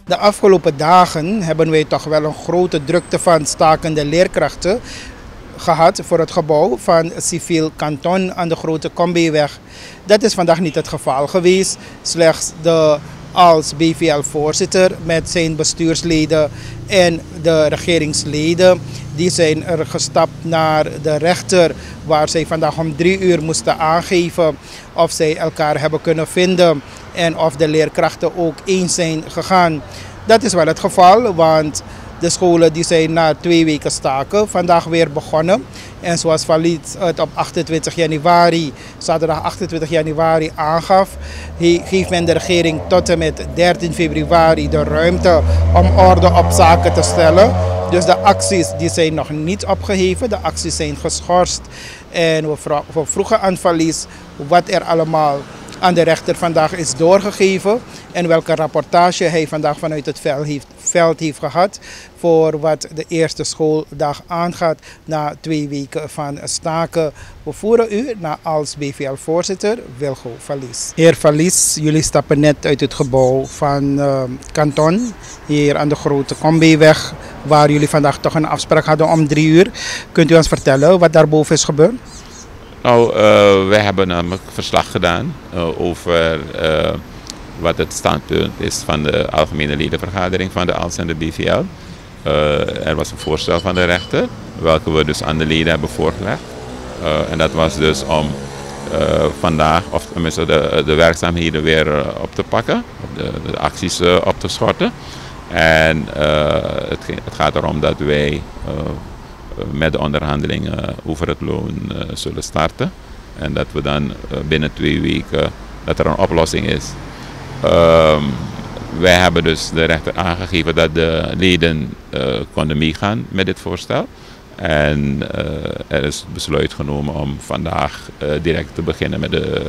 De afgelopen dagen hebben wij toch wel een grote drukte van stakende leerkrachten gehad voor het gebouw van Civiel Kanton aan de Grote Kombiweg. Dat is vandaag niet het geval geweest. Slechts de als BVL-voorzitter met zijn bestuursleden en de regeringsleden. Die zijn er gestapt naar de rechter waar zij vandaag om 3 uur moesten aangeven of zij elkaar hebben kunnen vinden en of de leerkrachten ook eens zijn gegaan. Dat is wel het geval, want de scholen die zijn na 2 weken staken vandaag weer begonnen. En zoals Walid het op 28 januari, zaterdag 28 januari aangaf, geeft men de regering tot en met 13 februari de ruimte om orde op zaken te stellen. Dus de acties die zijn nog niet opgeheven, de acties zijn geschorst. En we vroegen aan Walid wat er allemaal aan de rechter vandaag is doorgegeven en welke rapportage hij vandaag vanuit het veld heeft gehad voor wat de eerste schooldag aangaat na 2 weken van staken. We voeren u naar als BVL-voorzitter Wilgo Valies. Heer Valies, jullie stappen net uit het gebouw van Kanton, hier aan de Grote Kombiweg, waar jullie vandaag toch een afspraak hadden om 3 uur. Kunt u ons vertellen wat daarboven is gebeurd? Nou, wij hebben namelijk verslag gedaan over wat het standpunt is van de algemene ledenvergadering van de ALS en de BVL. Er was een voorstel van de rechter, welke we dus aan de leden hebben voorgelegd. En dat was dus om vandaag, of tenminste de werkzaamheden weer op te pakken, de acties op te schorten. En het gaat erom dat wij met de onderhandelingen over het loon zullen starten. En dat we dan binnen 2 weken dat er een oplossing is. Wij hebben dus de rechter aangegeven dat de leden konden meegaan met dit voorstel. En er is besluit genomen om vandaag direct te beginnen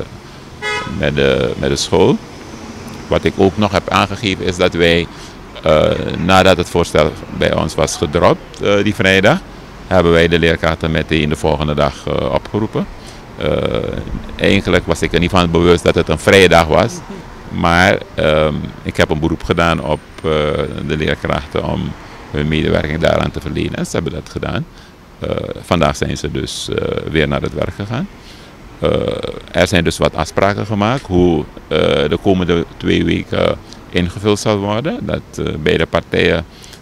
met de school. Wat ik ook nog heb aangegeven is dat wij, nadat het voorstel bij ons was gedropt die vrijdag, hebben wij de leerkrachten meteen de volgende dag opgeroepen. Eigenlijk was ik er niet van bewust dat het een vrije dag was. Maar ik heb een beroep gedaan op de leerkrachten om hun medewerking daaraan te verlenen. En ze hebben dat gedaan. Vandaag zijn ze dus weer naar het werk gegaan. Er zijn dus wat afspraken gemaakt hoe de komende 2 weken ingevuld zal worden. Dat beide partijen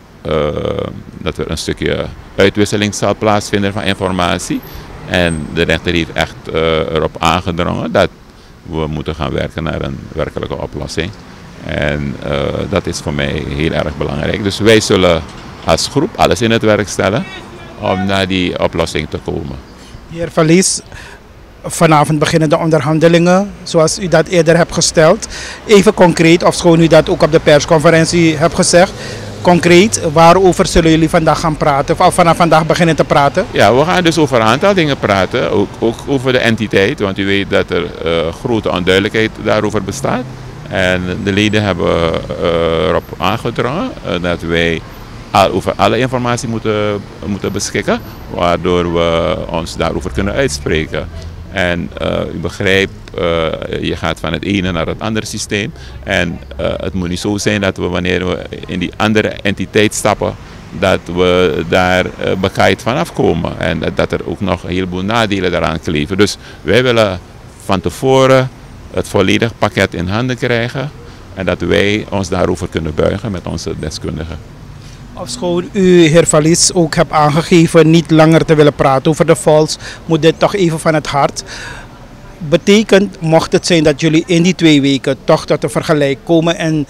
dat er een stukje uitwisseling zal plaatsvinden van informatie. En de rechter heeft echt erop aangedrongen dat we moeten gaan werken naar een werkelijke oplossing. En dat is voor mij heel erg belangrijk. Dus wij zullen als groep alles in het werk stellen om naar die oplossing te komen. Heer Valies, vanavond beginnen de onderhandelingen, zoals u dat eerder hebt gesteld. Even concreet, ofschoon u dat ook op de persconferentie hebt gezegd. Concreet, waarover zullen jullie vandaag gaan praten, of vanaf vandaag beginnen te praten? Ja, we gaan dus over een aantal dingen praten, ook over de entiteit, want u weet dat er grote onduidelijkheid daarover bestaat. En de leden hebben erop aangedrongen dat wij over alle informatie moeten beschikken, waardoor we ons daarover kunnen uitspreken. En u begrijpt, je gaat van het ene naar het andere systeem. En het moet niet zo zijn dat we wanneer we in die andere entiteit stappen, dat we daar bekaaid vanaf komen. En dat er ook nog een heleboel nadelen daaraan kleven. Dus wij willen van tevoren het volledige pakket in handen krijgen. En dat wij ons daarover kunnen buigen met onze deskundigen. Ofschoon u, heer Valies, ook hebt aangegeven niet langer te willen praten over de FOLS, moet dit toch even van het hart. Betekent, mocht het zijn dat jullie in die 2 weken toch tot een vergelijk komen en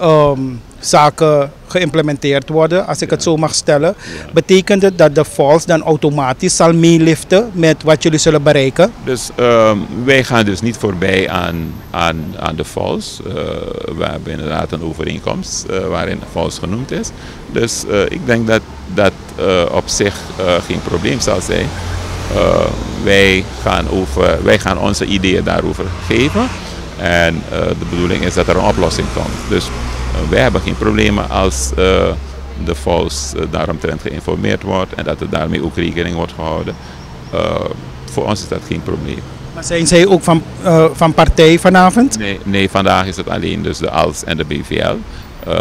zaken geïmplementeerd worden, als ik het zo mag stellen, betekent het dat de FOLS dan automatisch zal meeliften met wat jullie zullen bereiken? Dus wij gaan dus niet voorbij aan de FOLS. We hebben inderdaad een overeenkomst waarin FOLS genoemd is. Dus ik denk dat dat op zich geen probleem zal zijn. Wij gaan onze ideeën daarover geven. En de bedoeling is dat er een oplossing komt. Dus wij hebben geen problemen als de FOLS daaromtrent geïnformeerd wordt en dat er daarmee ook rekening wordt gehouden. Voor ons is dat geen probleem. Maar zijn zij ook van partij vanavond? Nee, vandaag is het alleen dus de ALS en de BVL.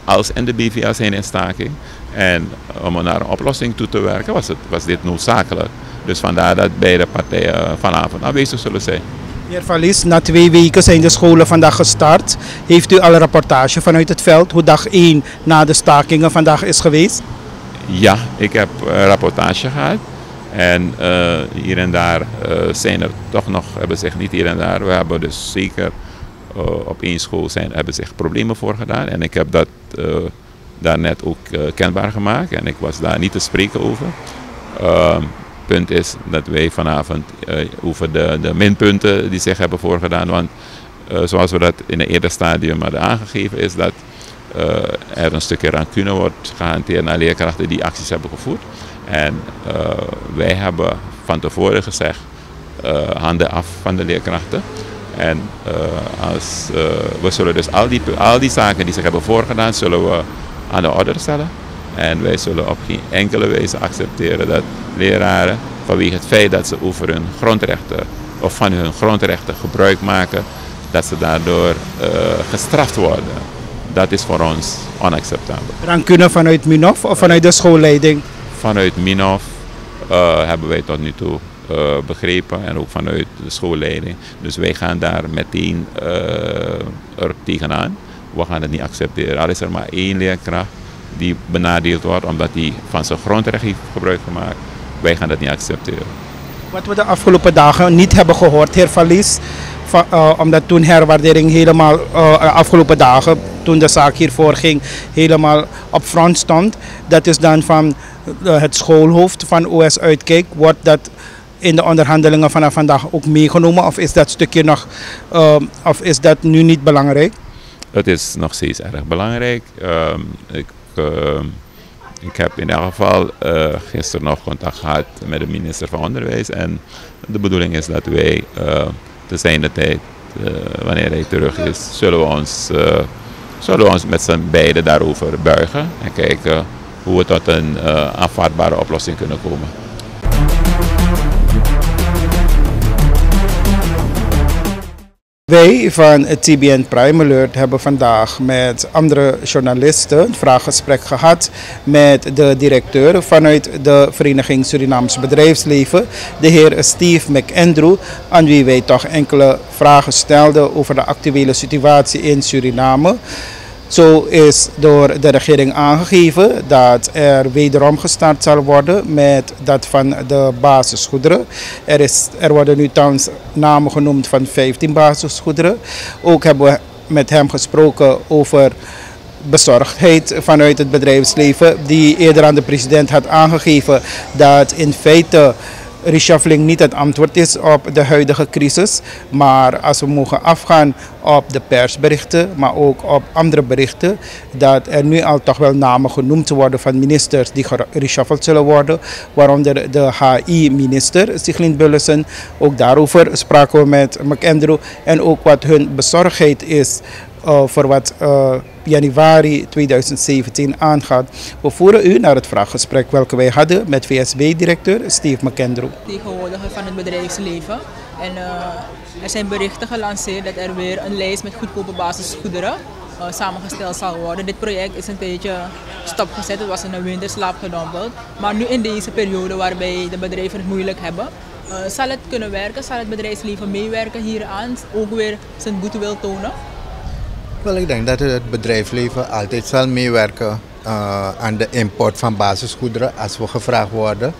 als en de BVA zijn in staking. En om naar een oplossing toe te werken was dit noodzakelijk. Dus vandaar dat beide partijen vanavond aanwezig zullen zijn. Meneer Valies, na 2 weken zijn de scholen vandaag gestart. Heeft u al een rapportage vanuit het veld hoe dag 1 na de stakingen vandaag is geweest? Ja, ik heb een rapportage gehad. En hier en daar zijn er toch nog, hebben zich niet hier en daar, we hebben dus zeker op 1 school hebben zich problemen voorgedaan. En ik heb dat daarnet ook kenbaar gemaakt en ik was daar niet te spreken over. Punt is dat wij vanavond over de minpunten die zich hebben voorgedaan, want zoals we dat in een eerder stadium hadden aangegeven, is dat er een stukje rancune wordt gehanteerd naar leerkrachten die acties hebben gevoerd. En wij hebben van tevoren gezegd, handen af van de leerkrachten. En we zullen dus al die zaken die zich hebben voorgedaan, zullen we aan de orde stellen. En wij zullen op geen enkele wijze accepteren dat leraren vanwege het feit dat ze over hun grondrechten of van hun grondrechten gebruik maken, dat ze daardoor gestraft worden. Dat is voor ons onacceptabel. Rancune vanuit Minhof of vanuit de schoolleiding? Vanuit Minhof hebben wij tot nu toe begrepen en ook vanuit de schoolleiding. Dus wij gaan daar meteen er tegenaan. We gaan het niet accepteren. Al is er maar 1 leerkracht die benadeeld wordt omdat hij van zijn grondrecht heeft gebruik gemaakt. Wij gaan dat niet accepteren. Wat we de afgelopen dagen niet hebben gehoord, heer Valies, omdat toen herwaardering helemaal afgelopen dagen, toen de zaak hiervoor ging, helemaal op front stond. Dat is dan van het schoolhoofd van OS Uitkijk. Wordt dat in de onderhandelingen vanaf vandaag ook meegenomen of is dat stukje nog, of is dat nu niet belangrijk? Het is nog steeds erg belangrijk. Ik heb in elk geval gisteren nog contact gehad met de minister van Onderwijs en de bedoeling is dat wij te zijner tijd, wanneer hij terug is, zullen we ons met z'n beiden daarover buigen en kijken hoe we tot een aanvaardbare oplossing kunnen komen. Wij van het TBN Prime Alert hebben vandaag met andere journalisten een vraaggesprek gehad met de directeur vanuit de Vereniging Surinaams Bedrijfsleven, de heer Steve McAndrew, aan wie wij toch enkele vragen stelden over de actuele situatie in Suriname. Zo is door de regering aangegeven dat er wederom gestart zal worden met dat van de basisgoederen. Er worden nu thans namen genoemd van 15 basisgoederen. Ook hebben we met hem gesproken over bezorgdheid vanuit het bedrijfsleven, die eerder aan de president had aangegeven dat in feite reshuffling niet het antwoord is op de huidige crisis, maar als we mogen afgaan op de persberichten, maar ook op andere berichten, dat er nu al toch wel namen genoemd worden van ministers die gereshuffeld zullen worden, waaronder de HI-minister Stiglitz Bullessen. Ook daarover spraken we met McAndrew en ook wat hun bezorgdheid is voor wat januari 2017 aangaat. We voeren u naar het vraaggesprek welke wij hadden met VSB-directeur Steve McAndrew. Tegenwoordiger van het bedrijfsleven. En er zijn berichten gelanceerd dat er weer een lijst met goedkope basisgoederen samengesteld zal worden. Dit project is een tijdje stopgezet, het was in een winterslaap gedompeld. Maar nu in deze periode waarbij de bedrijven het moeilijk hebben, zal het kunnen werken? Zal het bedrijfsleven meewerken hieraan? Ook weer zijn goodwill tonen? Wel, ik denk dat het bedrijfsleven altijd zal meewerken aan de import van basisgoederen als we gevraagd worden.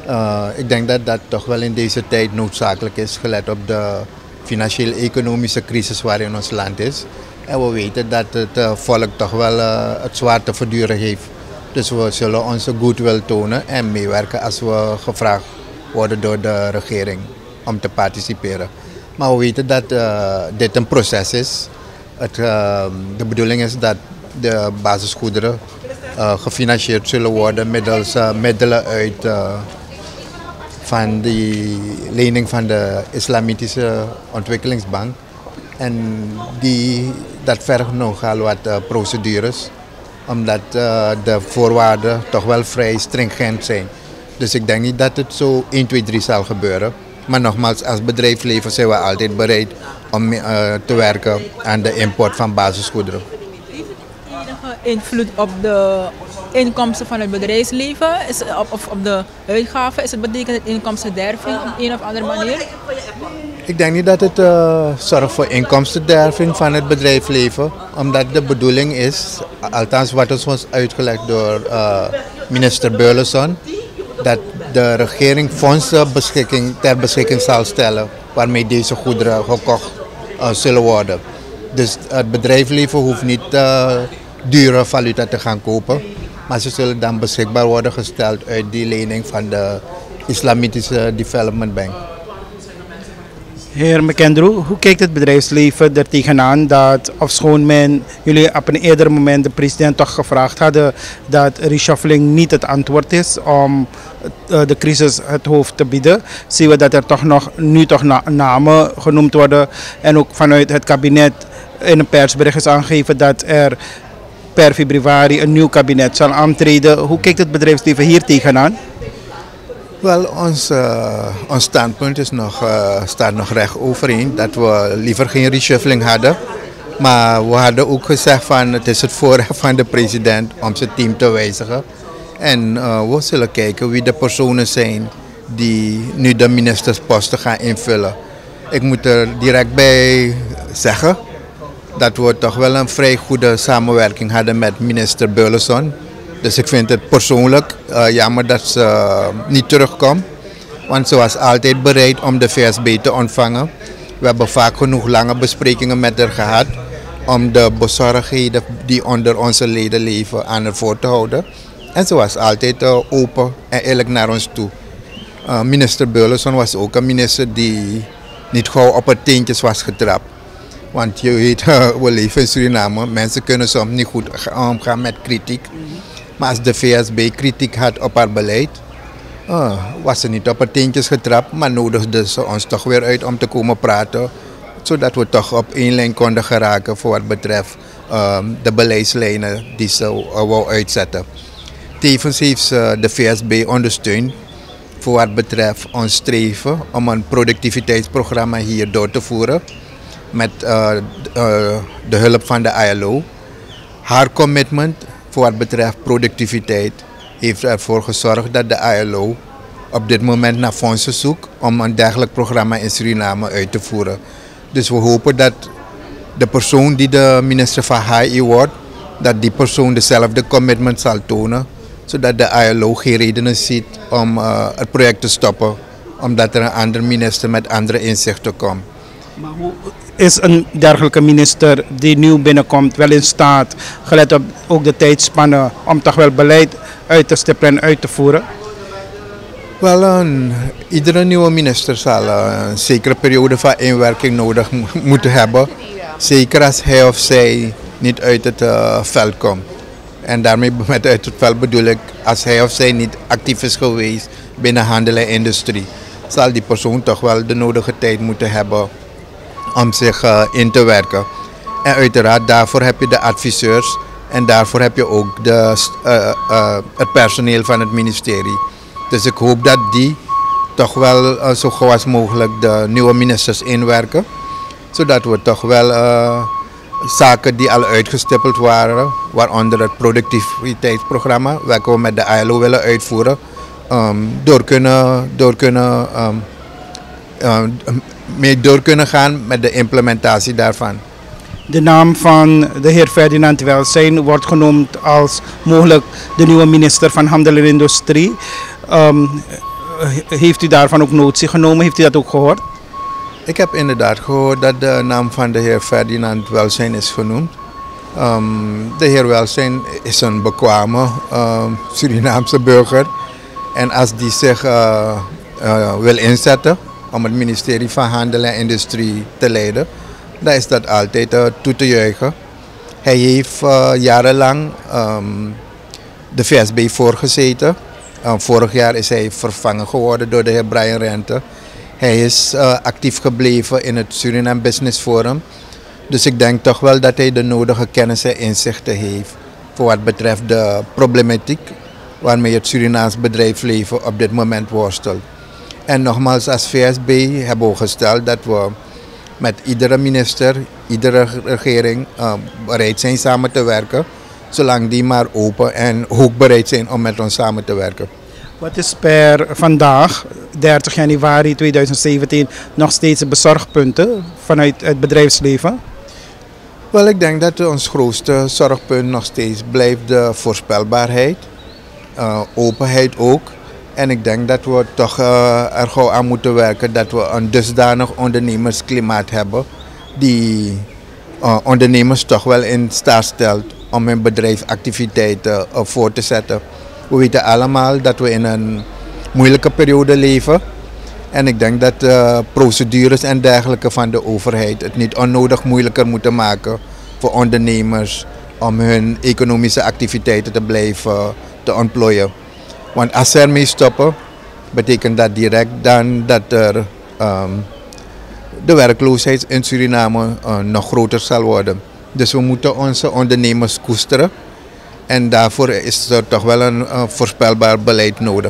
Ik denk dat dat toch wel in deze tijd noodzakelijk is, gelet op de financieel-economische crisis waarin ons land is. En we weten dat het volk toch wel het zwaar te verduren heeft. Dus we zullen onze goodwill tonen en meewerken als we gevraagd worden door de regering om te participeren. Maar we weten dat dit een proces is. De bedoeling is dat de basisgoederen gefinancierd zullen worden middels middelen uit van die lening van de Islamitische Ontwikkelingsbank. En dat vergt nogal wat procedures, omdat de voorwaarden toch wel vrij stringent zijn. Dus ik denk niet dat het zo 1, 2, 3 zal gebeuren. Maar nogmaals, als bedrijfsleven zijn we altijd bereid om te werken aan de import van basisgoederen. Heeft het enige invloed op de inkomsten van het bedrijfsleven of op de uitgaven? Betekent het inkomstenderving op een of andere manier? Ik denk niet dat het zorgt voor inkomstenderving van het bedrijfsleven, omdat de bedoeling is, althans wat is ons uitgelegd door minister Burleson, dat de regering fondsen ter beschikking zal stellen waarmee deze goederen gekocht zullen worden. Dus het bedrijfsleven hoeft niet dure valuta te gaan kopen, maar ze zullen dan beschikbaar worden gesteld uit die lening van de Islamitische Development Bank. Heer McAndrew, hoe kijkt het bedrijfsleven er tegenaan dat, ofschoon jullie op een eerder moment de president toch gevraagd hadden dat reshuffling niet het antwoord is om de crisis het hoofd te bieden, zien we dat er nu toch namen genoemd worden en ook vanuit het kabinet in een persbericht is aangegeven dat er per februari een nieuw kabinet zal aantreden. Hoe kijkt het bedrijfsleven hier tegenaan? Wel, ons standpunt is staat nog recht overeen dat we liever geen reshuffling hadden. Maar we hadden ook gezegd van het is het voorrecht van de president om zijn team te wijzigen. En we zullen kijken wie de personen zijn die nu de ministersposten gaan invullen. Ik moet er direct bij zeggen dat we toch wel een vrij goede samenwerking hadden met minister Burleson. Dus ik vind het persoonlijk jammer dat ze niet terugkomt. Want ze was altijd bereid om de VSB te ontvangen. We hebben vaak genoeg lange besprekingen met haar gehad om de bezorgdheden die onder onze leden leven aan haar voor te houden. En ze was altijd open en eerlijk naar ons toe. Minister Burleson was ook een minister die niet gauw op haar teentjes was getrapt. Want je weet, we leven in Suriname, mensen kunnen soms niet goed omgaan met kritiek. Maar als de VSB kritiek had op haar beleid, was ze niet op haar teentjes getrapt, maar nodigde ze ons toch weer uit om te komen praten, zodat we toch op één lijn konden geraken voor wat betreft de beleidslijnen die ze wou uitzetten. Tevens heeft ze de VSB ondersteund voor wat betreft ons streven om een productiviteitsprogramma hier door te voeren met de hulp van de ILO. Haar commitment voor wat betreft productiviteit heeft ervoor gezorgd dat de ILO op dit moment naar fondsen zoekt om een dergelijk programma in Suriname uit te voeren. Dus we hopen dat de persoon die de minister van HI wordt, dat die persoon dezelfde commitment zal tonen, zodat de ILO geen redenen ziet om het project te stoppen, omdat er een andere minister met andere inzichten komt. Maar hoe is een dergelijke minister die nieuw binnenkomt wel in staat, gelet op ook de tijdspannen, om toch wel beleid uit te stippelen en uit te voeren? Wel, iedere nieuwe minister zal een zekere periode van inwerking nodig moeten hebben. Zeker als hij of zij niet uit het veld komt. En daarmee met uit het veld bedoel ik, als hij of zij niet actief is geweest binnen handel en industrie, zal die persoon toch wel de nodige tijd moeten hebben om zich in te werken. En uiteraard daarvoor heb je de adviseurs en daarvoor heb je ook het personeel van het ministerie. Dus ik hoop dat die toch wel zo gauw als mogelijk de nieuwe ministers inwerken. Zodat we toch wel zaken die al uitgestippeld waren, waaronder het productiviteitsprogramma, welke we met de ILO willen uitvoeren, door kunnen gaan met de implementatie daarvan. De naam van de heer Ferdinand Welsijn wordt genoemd als mogelijk de nieuwe minister van Handel en Industrie. Heeft u daarvan ook notitie genomen? Heeft u dat ook gehoord? Ik heb inderdaad gehoord dat de naam van de heer Ferdinand Welsijn is genoemd. De heer Welsijn is een bekwame Surinaamse burger. En als die zich wil inzetten om het ministerie van Handel en Industrie te leiden, dan is dat altijd toe te juichen. Hij heeft jarenlang de VSB voorgezeten. Vorig jaar is hij vervangen geworden door de heer Brian Rente. Hij is actief gebleven in het Suriname Business Forum. Dus ik denk toch wel dat hij de nodige kennis en inzichten heeft voor wat betreft de problematiek waarmee het Surinaams bedrijfsleven op dit moment worstelt. En nogmaals, als VSB hebben we gesteld dat we met iedere minister, iedere regering bereid zijn samen te werken, zolang die maar open en ook bereid zijn om met ons samen te werken. Wat is per vandaag, 30 januari 2017, nog steeds bezorgpunten vanuit het bedrijfsleven? Wel, ik denk dat ons grootste zorgpunt nog steeds blijft de voorspelbaarheid, openheid ook. En ik denk dat we toch er gauw aan moeten werken dat we een dusdanig ondernemersklimaat hebben die ondernemers toch wel in staat stelt om hun bedrijfsactiviteiten voor te zetten. We weten allemaal dat we in een moeilijke periode leven. En ik denk dat procedures en dergelijke van de overheid het niet onnodig moeilijker moeten maken voor ondernemers om hun economische activiteiten te blijven te ontplooien. Want als ze ermee stoppen, betekent dat direct dan dat er de werkloosheid in Suriname nog groter zal worden. Dus we moeten onze ondernemers koesteren en daarvoor is er toch wel een voorspelbaar beleid nodig.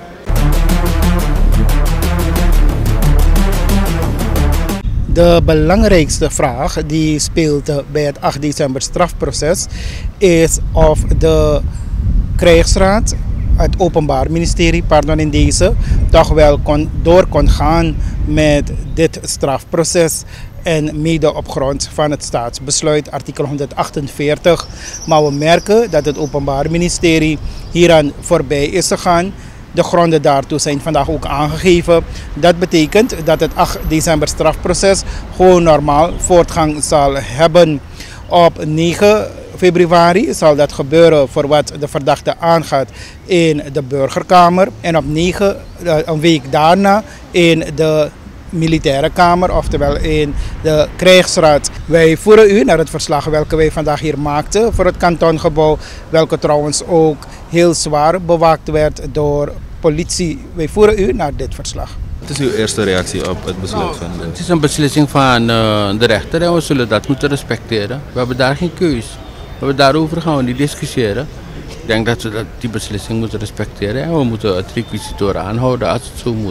De belangrijkste vraag die speelt bij het 8 december strafproces is of de krijgsraad, het Openbaar Ministerie, in deze, toch wel door kon gaan met dit strafproces. En mede op grond van het staatsbesluit, artikel 148. Maar we merken dat het Openbaar Ministerie hieraan voorbij is gegaan. De gronden daartoe zijn vandaag ook aangegeven. Dat betekent dat het 8 december strafproces gewoon normaal voortgang zal hebben. Op 9 februari zal dat gebeuren voor wat de verdachte aangaat in de burgerkamer. En op 9, een week daarna, in de militaire kamer, oftewel in de krijgsraad. Wij voeren u naar het verslag welke wij vandaag hier maakten voor het kantongebouw, welke trouwens ook heel zwaar bewaakt werd door politie. Wij voeren u naar dit verslag. Wat is uw eerste reactie op het besluit van de... Het is een beslissing van de rechter en we zullen dat moeten respecteren. We hebben daar geen keus. We hebben daarover gaan we niet discussiëren. Ik denk dat we die beslissing moeten respecteren en we moeten het requisitoren aanhouden als het zo moet.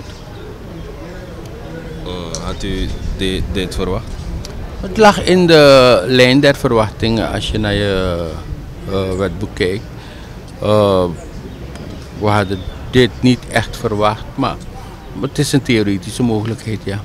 Had u dit verwacht? Het lag in de lijn der verwachtingen als je naar je wetboek kijkt. We hadden dit niet echt verwacht, maar het is een theoretische mogelijkheid, ja.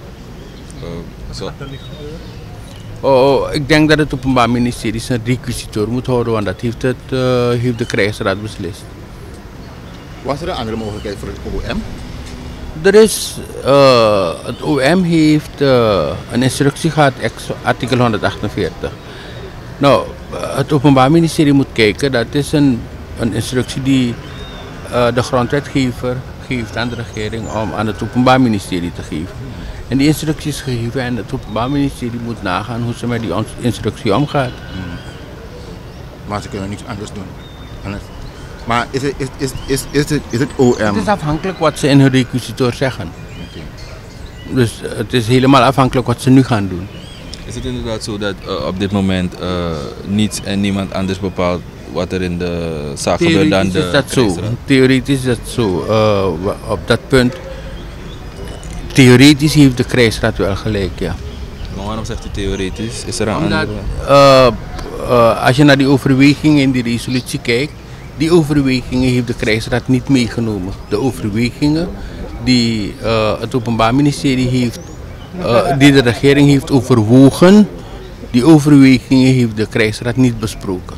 Ik denk dat het Openbaar Ministerie zijn requisitor moet houden, want dat heeft de krijgsraad beslist. Was er een andere mogelijkheid voor het OM? Er is, het OM heeft een instructie gehad, artikel 148. Nou, het Openbaar Ministerie moet kijken, dat is een instructie die de grondwetgever geeft aan de regering om aan het Openbaar Ministerie te geven. En die instructie is gegeven en het Openbaar Ministerie moet nagaan hoe ze met die instructie omgaat. Maar ze kunnen niets anders doen. Maar is het OM? Het is afhankelijk wat ze in hun requisitor zeggen. Okay. Dus het is helemaal afhankelijk wat ze nu gaan doen. Is het inderdaad zo dat op dit moment niets en niemand anders bepaalt wat er in de zaak gebeurt dan de krijgsraad? Theoretisch is dat zo. Op dat punt, theoretisch heeft de krijgsraad wel gelijk, ja. Maar waarom zegt u theoretisch? Is er een Omdat, andere? Als je naar die overwegingen in die resolutie kijkt, die overwegingen heeft de krijgsraad niet meegenomen. De overwegingen die het Openbaar Ministerie heeft, die de regering heeft overwogen, die overwegingen heeft de krijgsraad niet besproken.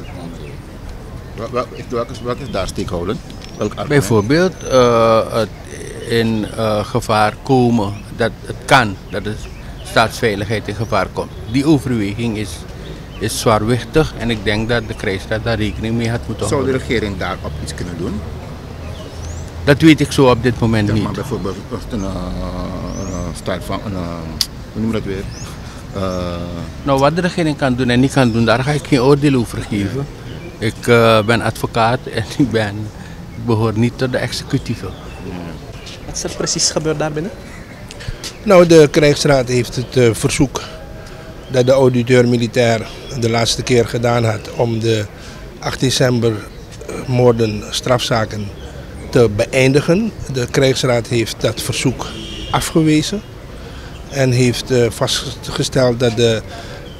Welke is daar steekhoudend? Bijvoorbeeld het in gevaar komen, dat het kan, dat de staatsveiligheid in gevaar komt. Die overweging is zwaarwichtig en ik denk dat de krijgsraad daar rekening mee had moeten houden. Zou de regering daarop iets kunnen doen? Dat weet ik zo op dit moment niet. Maar bijvoorbeeld een staat van, hoe noem je dat weer? Nou, wat de regering kan doen en niet kan doen, daar ga ik geen oordeel over geven. Ik ben advocaat en ik behoor niet tot de executieve. Wat is er precies gebeurd daar binnen? Nou, de krijgsraad heeft het verzoek dat de auditeur militair de laatste keer gedaan had om de 8 december moorden, strafzaken te beëindigen. De krijgsraad heeft dat verzoek afgewezen en heeft vastgesteld dat de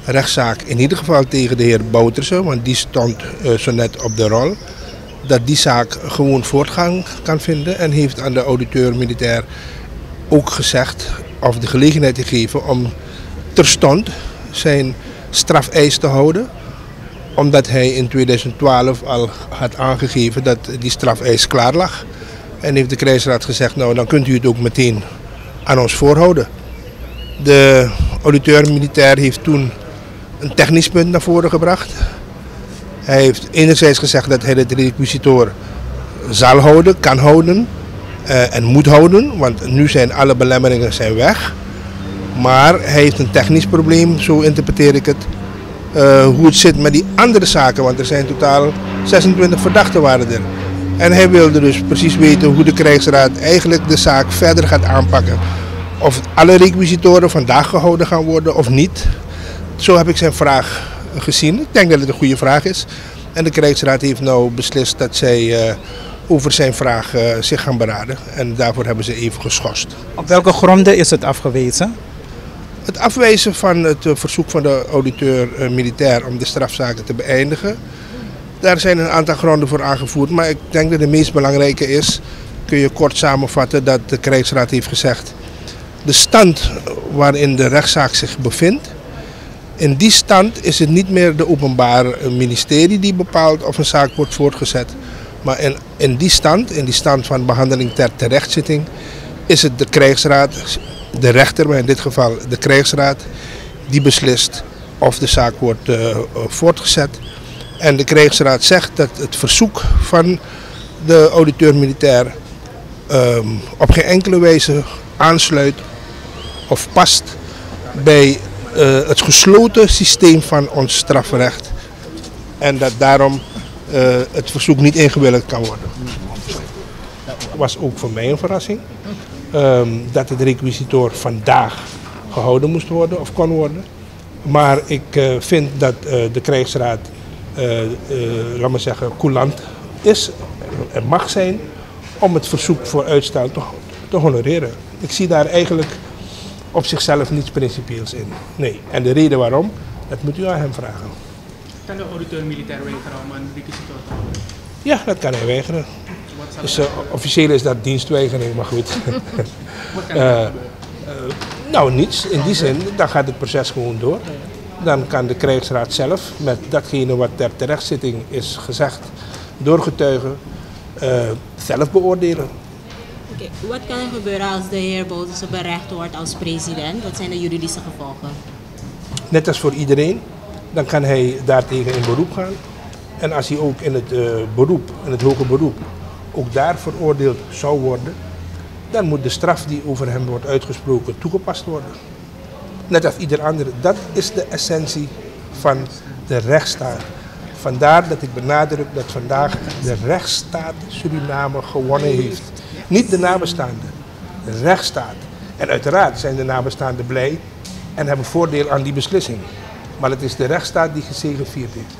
rechtszaak, in ieder geval tegen de heer Bouterse, want die stond zo net op de rol, dat die zaak gewoon voortgang kan vinden en heeft aan de auditeur-militair ook gezegd of de gelegenheid gegeven om terstond zijn strafeis te houden, omdat hij in 2012 al had aangegeven dat die strafeis klaar lag. En heeft de krijgsraad gezegd, nou dan kunt u het ook meteen aan ons voorhouden. De auditeur-militair heeft toen een technisch punt naar voren gebracht. Hij heeft enerzijds gezegd dat hij de requisitor zal houden, kan houden en moet houden, want nu zijn alle belemmeringen weg. Maar hij heeft een technisch probleem, zo interpreteer ik het, hoe het zit met die andere zaken, want er zijn totaal 26 verdachten waren er. En hij wilde dus precies weten hoe de krijgsraad eigenlijk de zaak verder gaat aanpakken. Of alle requisitoren vandaag gehouden gaan worden of niet. Zo heb ik zijn vraag gezien. Ik denk dat het een goede vraag is. En de krijgsraad heeft nou beslist dat zij over zijn vraag zich gaan beraden. En daarvoor hebben ze even geschorst. Op welke gronden is het afgewezen? Het afwijzen van het verzoek van de auditeur-militair om de strafzaken te beëindigen. Daar zijn een aantal gronden voor aangevoerd. Maar ik denk dat de meest belangrijke is, kun je kort samenvatten, dat de krijgsraad heeft gezegd. De stand waarin de rechtszaak zich bevindt, in die stand is het niet meer de openbaar ministerie die bepaalt of een zaak wordt voortgezet. Maar in die stand van behandeling ter terechtzitting, is het de krijgsraad, de rechter, maar in dit geval de krijgsraad, die beslist of de zaak wordt voortgezet. En de krijgsraad zegt dat het verzoek van de auditeur-militair op geen enkele wijze aansluit of past bij het gesloten systeem van ons strafrecht. En dat daarom het verzoek niet ingewilligd kan worden. Dat was ook voor mij een verrassing. Dat de requisitor vandaag gehouden moest worden of kon worden. Maar ik vind dat de krijgsraad, laat maar zeggen, coulant is en mag zijn om het verzoek voor uitstel te honoreren. Ik zie daar eigenlijk op zichzelf niets principieels in. Nee. En de reden waarom, dat moet u aan hem vragen. Kan de auditeur-militair weigeren om een requisitor te houden? Ja, dat kan hij weigeren. Dus officieel is dat dienstweigering, maar goed. Wat kan er nou, niets. In die zin, dan gaat het proces gewoon door. Dan kan de krijgsraad zelf met datgene wat ter terechtzitting is gezegd door getuigen zelf beoordelen. Okay. Wat kan er gebeuren als de heer Bouterse berecht wordt als president? Wat zijn de juridische gevolgen? Net als voor iedereen, dan kan hij daartegen in beroep gaan. En als hij ook in het beroep, in het hoger beroep, ook daar veroordeeld zou worden, dan moet de straf die over hem wordt uitgesproken toegepast worden. Net als ieder andere. Dat is de essentie van de rechtsstaat. Vandaar dat ik benadruk dat vandaag de rechtsstaat Suriname gewonnen heeft. Niet de nabestaanden, de rechtsstaat. En uiteraard zijn de nabestaanden blij en hebben voordeel aan die beslissing. Maar het is de rechtsstaat die gezegevierd heeft.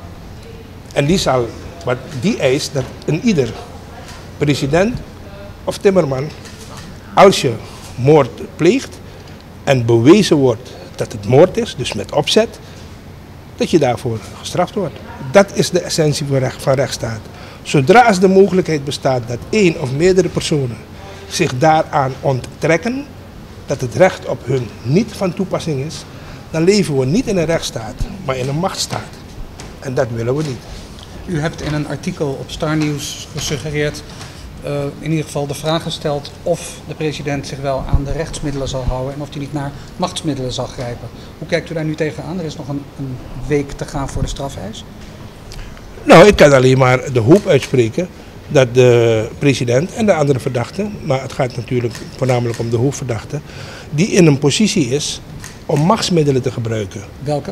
En die eist dat een ieder, president of timmerman, als je moord pleegt en bewezen wordt dat het moord is, dus met opzet, dat je daarvoor gestraft wordt. Dat is de essentie van rechtsstaat. Zodra als de mogelijkheid bestaat dat één of meerdere personen zich daaraan onttrekken, dat het recht op hun niet van toepassing is, dan leven we niet in een rechtsstaat, maar in een machtsstaat. En dat willen we niet. U hebt in een artikel op Star News gesuggereerd, in ieder geval de vraag gesteld of de president zich wel aan de rechtsmiddelen zal houden en of hij niet naar machtsmiddelen zal grijpen. Hoe kijkt u daar nu tegenaan? Er is nog een week te gaan voor de strafeis. Nou, ik kan alleen maar de hoop uitspreken dat de president en de andere verdachten, maar het gaat natuurlijk voornamelijk om de hoofdverdachte, die in een positie is om machtsmiddelen te gebruiken. Welke?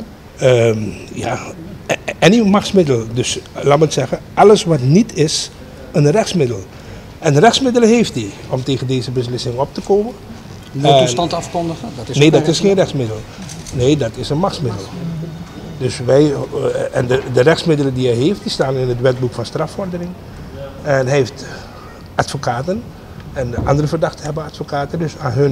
Any machtsmiddel. Dus laat me het zeggen, alles wat niet is een rechtsmiddel. En rechtsmiddelen heeft hij om tegen deze beslissing op te komen. Noodtoestand afkondigen? Dat is geen rechtsmiddel. Nee, dat is een machtsmiddel. Dus de rechtsmiddelen die hij heeft, die staan in het wetboek van strafvordering. En hij heeft advocaten en de andere verdachten hebben advocaten. Dus aan hun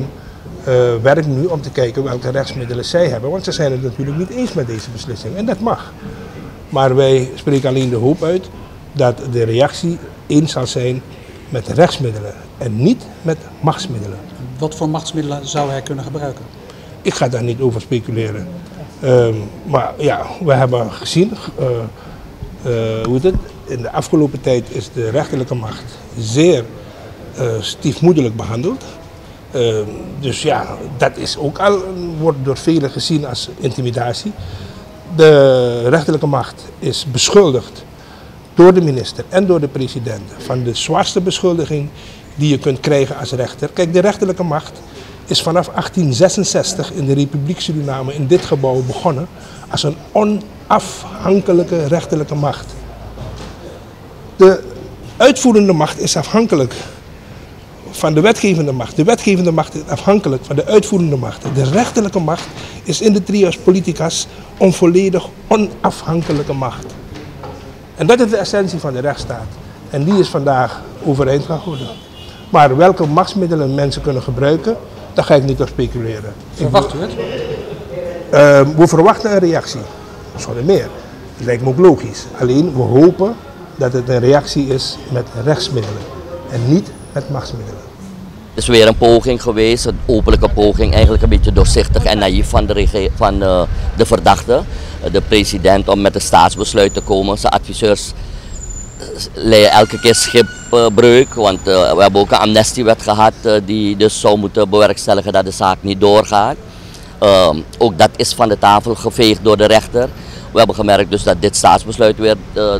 werkt nu om te kijken welke rechtsmiddelen zij hebben. Want ze zijn het natuurlijk niet eens met deze beslissing. En dat mag. Maar wij spreken alleen de hoop uit dat de reactie eens zal zijn met rechtsmiddelen en niet met machtsmiddelen. Wat voor machtsmiddelen zou hij kunnen gebruiken? Ik ga daar niet over speculeren. Maar ja, we hebben gezien, hoe het in de afgelopen tijd is de rechterlijke macht zeer stiefmoederlijk behandeld. Dus ja, dat is ook al, wordt door velen gezien als intimidatie. De rechterlijke macht is beschuldigd door de minister en door de president van de zwaarste beschuldiging die je kunt krijgen als rechter. Kijk, de rechterlijke macht is vanaf 1866 in de Republiek Suriname in dit gebouw begonnen als een onafhankelijke rechterlijke macht. De uitvoerende macht is afhankelijk van de wetgevende macht. De wetgevende macht is afhankelijk van de uitvoerende macht. De rechterlijke macht is in de trias politicas een volledig onafhankelijke macht. En dat is de essentie van de rechtsstaat. En die is vandaag overeind gehouden. Maar welke machtsmiddelen mensen kunnen gebruiken, daar ga ik niet op speculeren. Verwacht u het? We verwachten een reactie, zonder meer. Dat lijkt me ook logisch. Alleen we hopen dat het een reactie is met rechtsmiddelen en niet met machtsmiddelen. Het is weer een poging geweest, een openlijke poging, eigenlijk een beetje doorzichtig en naïef van de verdachte, de president, om met een staatsbesluit te komen. Zijn adviseurs leiden elke keer schipbreuk, want we hebben ook een amnestiewet gehad die dus zou moeten bewerkstelligen dat de zaak niet doorgaat. Ook dat is van de tafel geveegd door de rechter. We hebben gemerkt dus dat dit staatsbesluit weer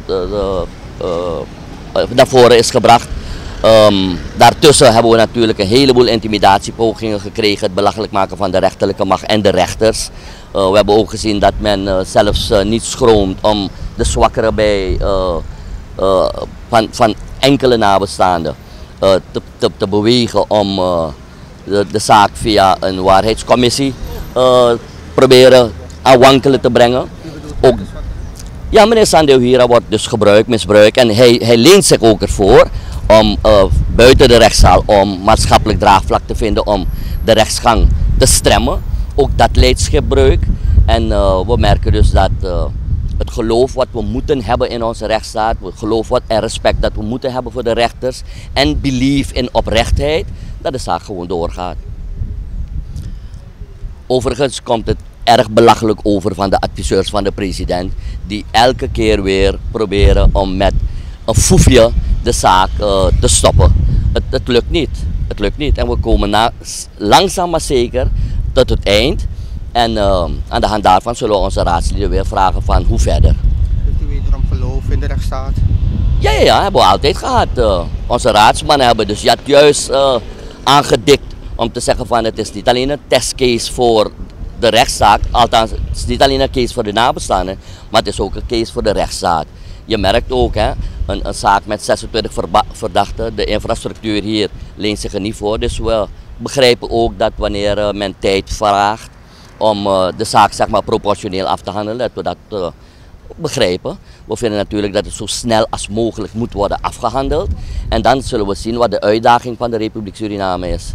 naar voren is gebracht. Daartussen hebben we natuurlijk een heleboel intimidatiepogingen gekregen, het belachelijk maken van de rechterlijke macht en de rechters. We hebben ook gezien dat men zelfs niet schroomt om de zwakkeren van enkele nabestaanden te bewegen om de zaak via een waarheidscommissie proberen aan wankelen te brengen. Ook, ja, meneer Sandeohira wordt dus misbruikt en hij leent zich ook ervoor om buiten de rechtszaal om maatschappelijk draagvlak te vinden om de rechtsgang te stremmen. Ook dat leidt schipbreuk en we merken dus dat het geloof wat we moeten hebben in onze rechtsstaat, het geloof en respect dat we moeten hebben voor de rechters en belief in oprechtheid, dat de zaak gewoon doorgaat. Overigens komt het erg belachelijk over van de adviseurs van de president, die elke keer weer proberen om met een foefje de zaak te stoppen. Het lukt niet. Het lukt niet. En we komen langzaam maar zeker tot het eind. En aan de hand daarvan zullen we onze raadsleden weer vragen van hoe verder. Heeft u wederom geloof in de rechtsstaat? Ja, hebben we altijd gehad. Onze raadsmannen hebben dus juist aangedikt om te zeggen van het is niet alleen een testcase voor de rechtszaak, althans het is niet alleen een case voor de nabestaanden, maar het is ook een case voor de rechtsstaat. Je merkt ook, hè, een zaak met 26 verdachten, de infrastructuur hier leent zich er niet voor. Dus we begrijpen ook dat wanneer men tijd vraagt om de zaak zeg maar, proportioneel af te handelen, dat we dat begrijpen. We vinden natuurlijk dat het zo snel als mogelijk moet worden afgehandeld. En dan zullen we zien wat de uitdaging van de Republiek Suriname is.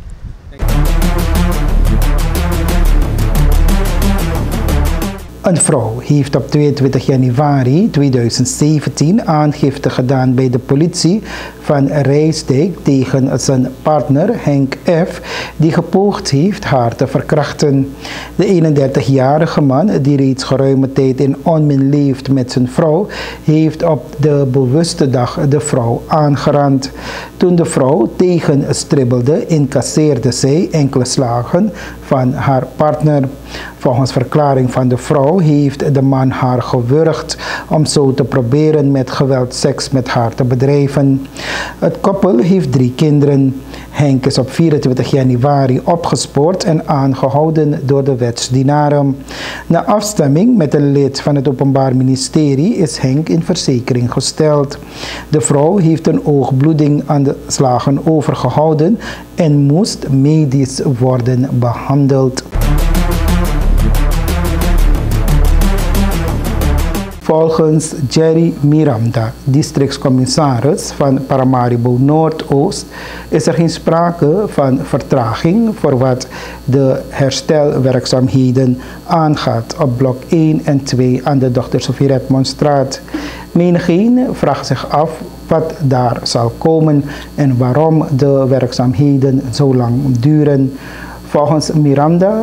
Een vrouw heeft op 22 januari 2017 aangifte gedaan bij de politie van Rijsdijk tegen zijn partner Henk F., die gepoogd heeft haar te verkrachten. De 31-jarige man, die reeds geruime tijd in onmin leeft met zijn vrouw, heeft op de bewuste dag de vrouw aangerand. Toen de vrouw tegenstribbelde, incasseerde zij enkele slagen van haar partner. Volgens verklaring van de vrouw heeft de man haar gewurgd om zo te proberen met geweld seks met haar te bedrijven. Het koppel heeft 3 kinderen. Henk is op 24 januari opgespoord en aangehouden door de wetsdienaren. Na afstemming met een lid van het Openbaar Ministerie is Henk in verzekering gesteld. De vrouw heeft een oogbloeding aan de slagen overgehouden en moest medisch worden behandeld. Volgens Jerry Miranda, districtscommissaris van Paramaribo Noordoost, is er geen sprake van vertraging voor wat de herstelwerkzaamheden aangaat op blok 1 en 2 aan de Dr. Sofie Redmondstraat. Menigeen vraagt zich af wat daar zal komen en waarom de werkzaamheden zo lang duren. Volgens Miranda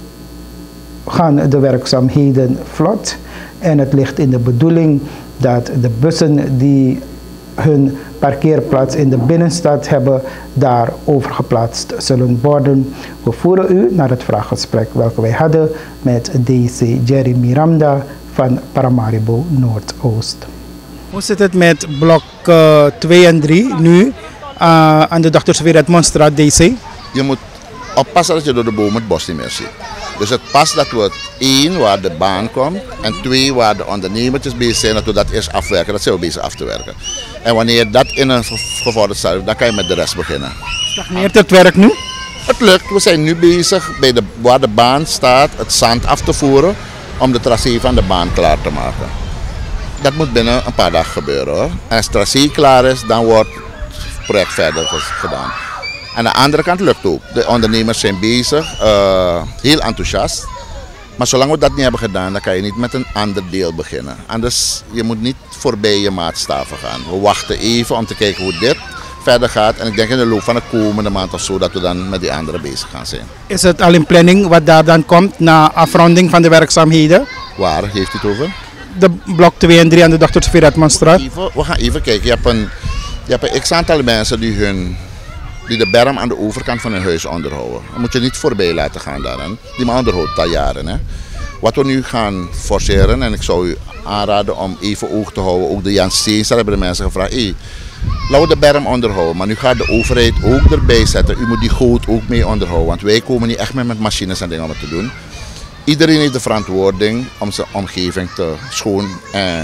gaan de werkzaamheden vlot en het ligt in de bedoeling dat de bussen die hun parkeerplaats in de binnenstad hebben daar overgeplaatst zullen worden. We voeren u naar het vraaggesprek welke wij hadden met DC Jerry Miranda van Paramaribo Noordoost. Hoe zit het met blok 2 en 3 nu aan de Dr. Sofie Redmondstraat DC? Je moet oppassen dat je door de boom het bos niet meer ziet. Dus het past dat we 1 waar de baan komt en 2 waar de ondernemertjes bezig zijn, dat we dat eerst afwerken. Dat zijn we bezig af te werken. En wanneer dat in een gevorderd staat, dan kan je met de rest beginnen. Stagneert het werk nu? Het lukt. We zijn nu bezig bij waar de baan staat, het zand af te voeren om de tracé van de baan klaar te maken. Dat moet binnen een paar dagen gebeuren hoor. En als het tracé klaar is, dan wordt het project verder gedaan. Aan de andere kant lukt het ook. De ondernemers zijn bezig, heel enthousiast. Maar zolang we dat niet hebben gedaan, dan kan je niet met een ander deel beginnen. Anders, je moet niet voorbij je maatstaven gaan. We wachten even om te kijken hoe dit verder gaat. En ik denk in de loop van de komende maand of zo dat we dan met die anderen bezig gaan zijn. Is het al in planning wat daar dan komt na afronding van de werkzaamheden? Waar heeft u het over? De blok 2 en 3 aan de Dr. Sofie Redmondstraat. We gaan even kijken. Je hebt een x-aantal mensen die de berm aan de overkant van hun huis onderhouden. Dat moet je niet voorbij laten gaan daaraan. Die man onderhoudt al jaren. Hè. Wat we nu gaan forceren, en ik zou u aanraden om even oog te houden, ook de Jan Steenstra hebben de mensen gevraagd, laten we de berm onderhouden, maar nu gaat de overheid ook erbij zetten, u moet die goot ook mee onderhouden, want wij komen niet echt meer met machines en dingen om het te doen. Iedereen heeft de verantwoording om zijn omgeving te schoon en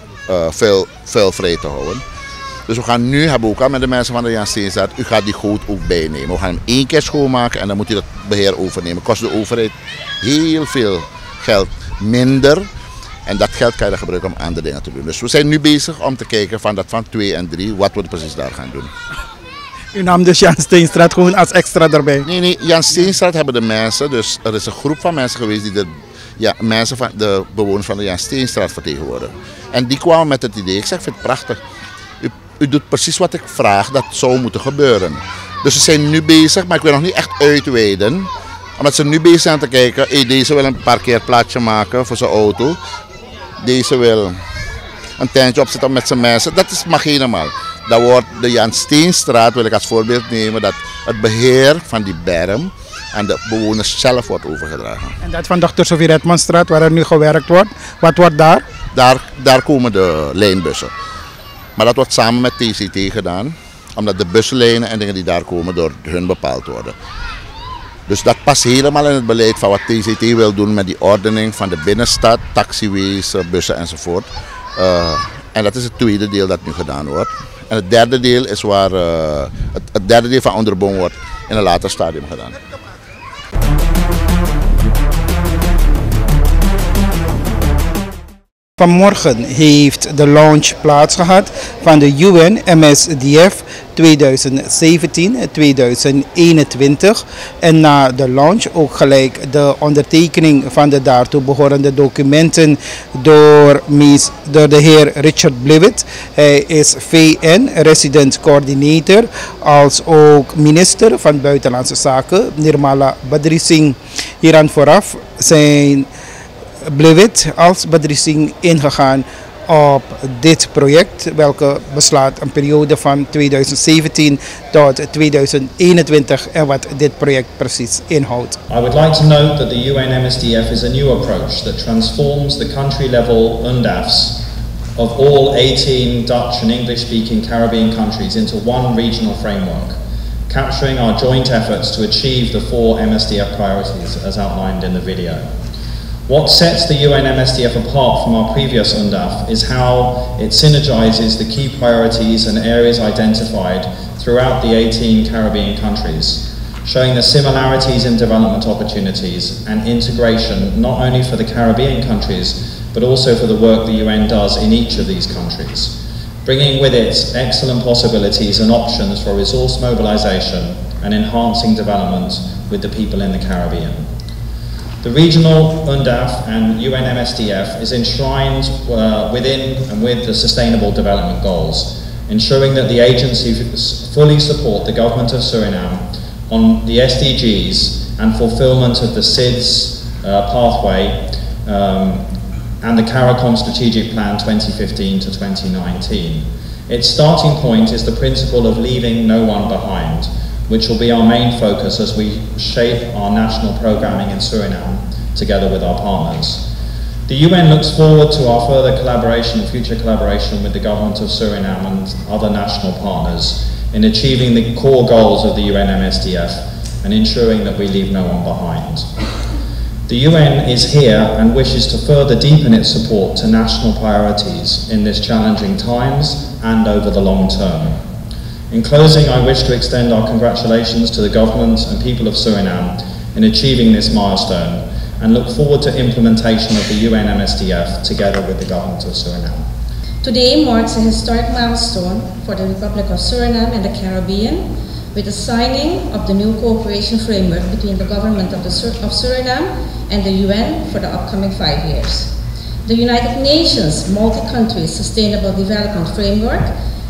vuilvrij te houden. Dus we gaan nu, hebben we ook al met de mensen van de Jan Steenstra, u gaat die goot ook bijnemen. We gaan hem 1 keer schoonmaken en dan moet u dat beheer overnemen. Kost de overheid heel veel geld minder. En dat geld kan je dan gebruiken om andere dingen te doen. Dus we zijn nu bezig om te kijken van 2 en 3, wat we precies daar gaan doen. U nam dus Jan Steenstraat gewoon als extra erbij? Nee, Jan Steenstraat hebben de mensen, dus er is een groep van mensen geweest die de bewoners van de Jan Steenstraat vertegenwoordigen. En die kwamen met het idee, ik zeg, ik vind het prachtig. U doet precies wat ik vraag, dat zou moeten gebeuren. Dus ze zijn nu bezig, maar ik wil nog niet echt uitweiden. Omdat ze nu bezig zijn te kijken, deze wil een parkeerplaatsje maken voor zijn auto. Deze wil een tentje opzetten met zijn mensen. Dat mag helemaal. Dan wordt de Jan Steenstraat, wil ik als voorbeeld nemen, dat het beheer van die berm aan de bewoners zelf wordt overgedragen. En dat van Dr. Sofie Redmondstraat, waar er nu gewerkt wordt, wat wordt daar? Daar komen de lijnbussen. Maar dat wordt samen met TCT gedaan, omdat de buslijnen en dingen die daar komen door hun bepaald worden. Dus dat past helemaal in het beleid van wat TCT wil doen met die ordening van de binnenstad, taxiways, bussen enzovoort. En dat is het tweede deel dat nu gedaan wordt. En het derde deel is waar het derde deel van onderbouw wordt in een later stadium gedaan. Vanmorgen heeft de launch plaatsgehad van de UN-MSDF 2017-2021 en na de launch ook gelijk de ondertekening van de daartoe behorende documenten door de heer Richard Blewett. Hij is VN-resident coördinator als ook minister van Buitenlandse Zaken Nirmala Badri Singh. Hieraan vooraf zijn Blewett als Badri Singh ingegaan op dit project, welke beslaat een periode van 2017 tot 2021 en wat dit project precies inhoudt. I would like to note that the UN-MSDF is a new approach that transforms the country-level UNDAFs of all 18 Dutch and English-speaking Caribbean countries into one regional framework, capturing our joint efforts to achieve the 4 MSDF priorities as outlined in the video. What sets the UN-MSDF apart from our previous UNDAF is how it synergizes the key priorities and areas identified throughout the 18 Caribbean countries, showing the similarities in development opportunities and integration not only for the Caribbean countries, but also for the work the UN does in each of these countries, bringing with it excellent possibilities and options for resource mobilization and enhancing development with the people in the Caribbean. The regional UNDAF and UNMSDF is enshrined within and with the Sustainable Development Goals, ensuring that the agencies fully support the government of Suriname on the SDGs and fulfillment of the SIDS pathway and the CARICOM Strategic Plan 2015 to 2019. Its starting point is the principle of leaving no one behind, which will be our main focus as we shape our national programming in Suriname together with our partners. The UN looks forward to our further collaboration and future collaboration with the government of Suriname and other national partners in achieving the core goals of the UNMSDF and ensuring that we leave no one behind. The UN is here and wishes to further deepen its support to national priorities in these challenging times and over the long term. In closing, I wish to extend our congratulations to the government and people of Suriname in achieving this milestone and look forward to implementation of the UNMSDF together with the government of Suriname. Today marks a historic milestone for the Republic of Suriname and the Caribbean with the signing of the new cooperation framework between the government of Suriname and the UN for the upcoming 5 years. The United Nations Multi-Country Sustainable Development Framework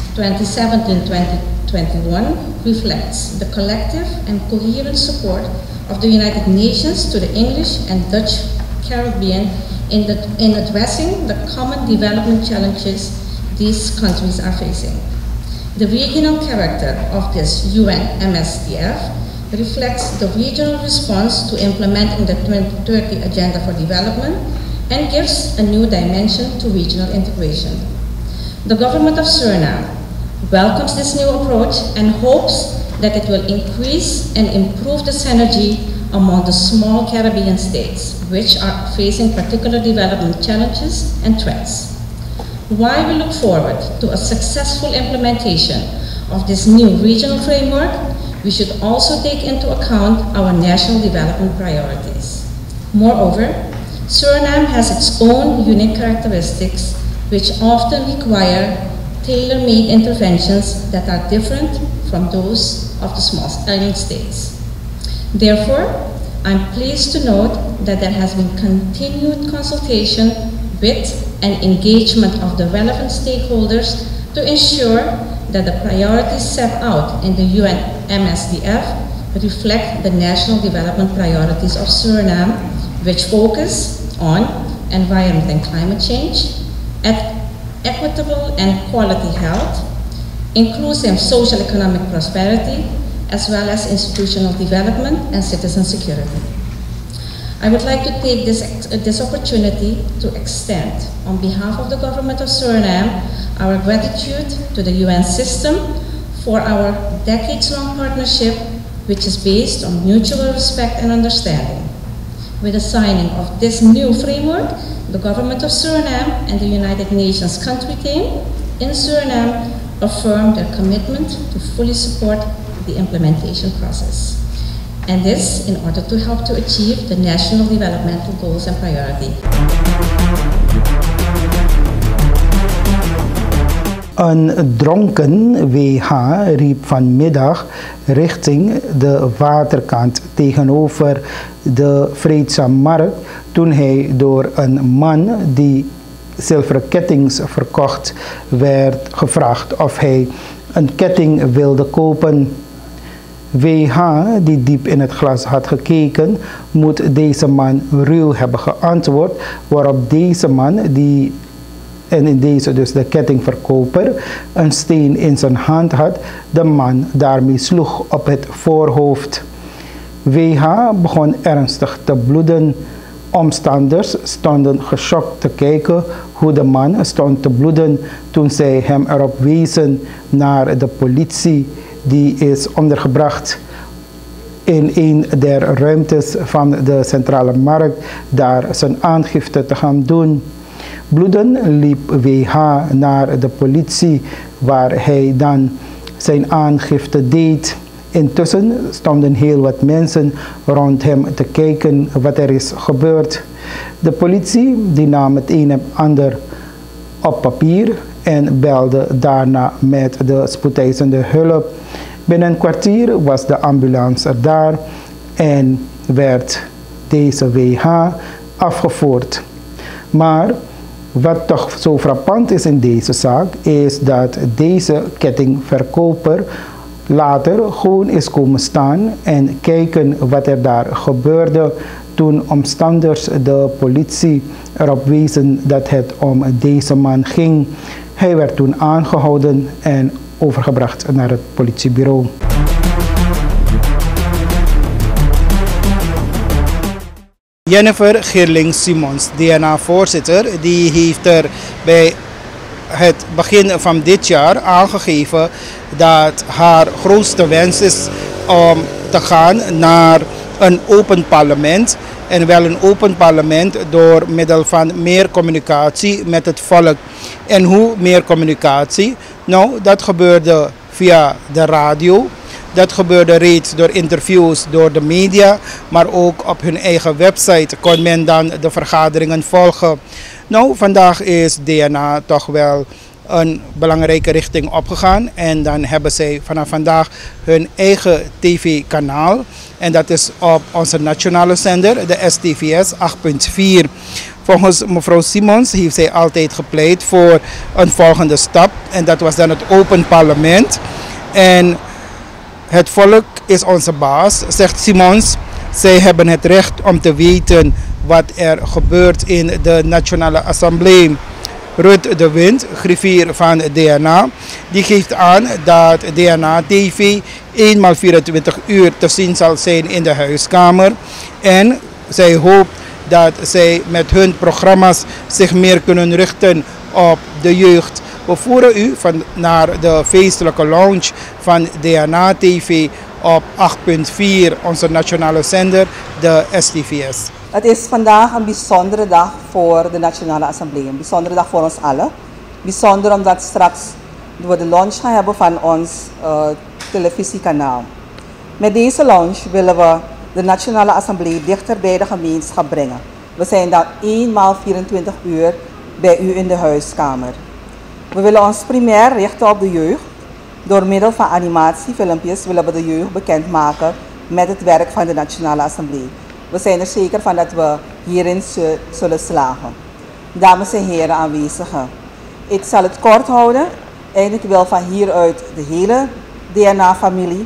2017-2021 reflects the collective and coherent support of the United Nations to the English and Dutch Caribbean in addressing the common development challenges these countries are facing. The regional character of this UNMSDF reflects the regional response to implementing the 2030 Agenda for Development and gives a new dimension to regional integration. The government of Suriname welcomes this new approach and hopes that it will increase and improve the synergy among the small Caribbean states, which are facing particular development challenges and threats. While we look forward to a successful implementation of this new regional framework, we should also take into account our national development priorities. Moreover, Suriname has its own unique characteristics, which often require tailor-made interventions that are different from those of the small island states. Therefore, I'm pleased to note that there has been continued consultation with and engagement of the relevant stakeholders to ensure that the priorities set out in the UNMSDF reflect the national development priorities of Suriname, which focus on environment and climate change, equitable and quality health, inclusive social economic prosperity, as well as institutional development and citizen security. I would like to take this opportunity to extend, on behalf of the government of Suriname, our gratitude to the UN system for our decades-long partnership, which is based on mutual respect and understanding. With the signing of this new framework, the government of Suriname and the United Nations country team in Suriname affirm their commitment to fully support the implementation process. And this in order to help to achieve the national developmental goals and priority. Een dronken WH riep vanmiddag richting de waterkant tegenover de Vreedzame Markt toen hij door een man die zilveren kettings verkocht werd gevraagd of hij een ketting wilde kopen. WH, die diep in het glas had gekeken, moet deze man ruw hebben geantwoord, waarop deze man, en in deze dus de kettingverkoper, een steen in zijn hand had, de man daarmee sloeg op het voorhoofd. WH begon ernstig te bloeden. Omstanders stonden geschokt te kijken hoe de man stond te bloeden toen zij hem erop wezen naar de politie. Die is ondergebracht in een der ruimtes van de centrale markt, daar zijn aangifte te gaan doen. Bloeden liep WH naar de politie, waar hij dan zijn aangifte deed. intussen stonden heel wat mensen rond hem te kijken wat er is gebeurd. De politie die nam het een en ander op papier en belde daarna met de spoedeisende hulp. Binnen een kwartier was de ambulance er daar en werd deze WH afgevoerd. Maar wat toch zo frappant is in deze zaak, is dat deze kettingverkoper later gewoon is komen staan en kijken wat er daar gebeurde toen omstanders de politie erop wezen dat het om deze man ging. Hij werd toen aangehouden en overgebracht naar het politiebureau. Jennifer Geerling-Simons, DNA-voorzitter, die heeft er bij het begin van dit jaar aangegeven dat haar grootste wens is om te gaan naar een open parlement. En wel een open parlement door middel van meer communicatie met het volk. En hoe meer communicatie? Nou, dat gebeurde via de radio. Dat gebeurde reeds door interviews door de media, maar ook op hun eigen website kon men dan de vergaderingen volgen. Nou, vandaag is DNA toch wel een belangrijke richting opgegaan en dan hebben zij vanaf vandaag hun eigen tv-kanaal en dat is op onze nationale zender, de STVS 8.4. Volgens mevrouw Simons heeft zij altijd gepleit voor een volgende stap en dat was dan het open parlement. En het volk is onze baas, zegt Simons. Zij hebben het recht om te weten wat er gebeurt in de Nationale Assemblée. Ruud de Wind, griffier van DNA, die geeft aan dat DNA-TV eenmaal 24 uur te zien zal zijn in de huiskamer. En zij hoopt dat zij met hun programma's zich meer kunnen richten op de jeugd. We voeren u naar de feestelijke lounge van DNA-TV op 8.4, onze nationale zender, de STVS. Het is vandaag een bijzondere dag voor de Nationale Assemblée, een bijzondere dag voor ons allen. Bijzonder omdat straks we de launch gaan hebben van ons televisiekanaal. Met deze launch willen we de Nationale Assemblée dichter bij de gemeenschap brengen. We zijn dan eenmaal 24 uur bij u in de huiskamer. We willen ons primair richten op de jeugd. Door middel van animatiefilmpjes willen we de jeugd bekendmaken met het werk van de Nationale Assemblée. We zijn er zeker van dat we hierin zullen slagen. Dames en heren aanwezigen, ik zal het kort houden en ik wil van hieruit de hele DNA-familie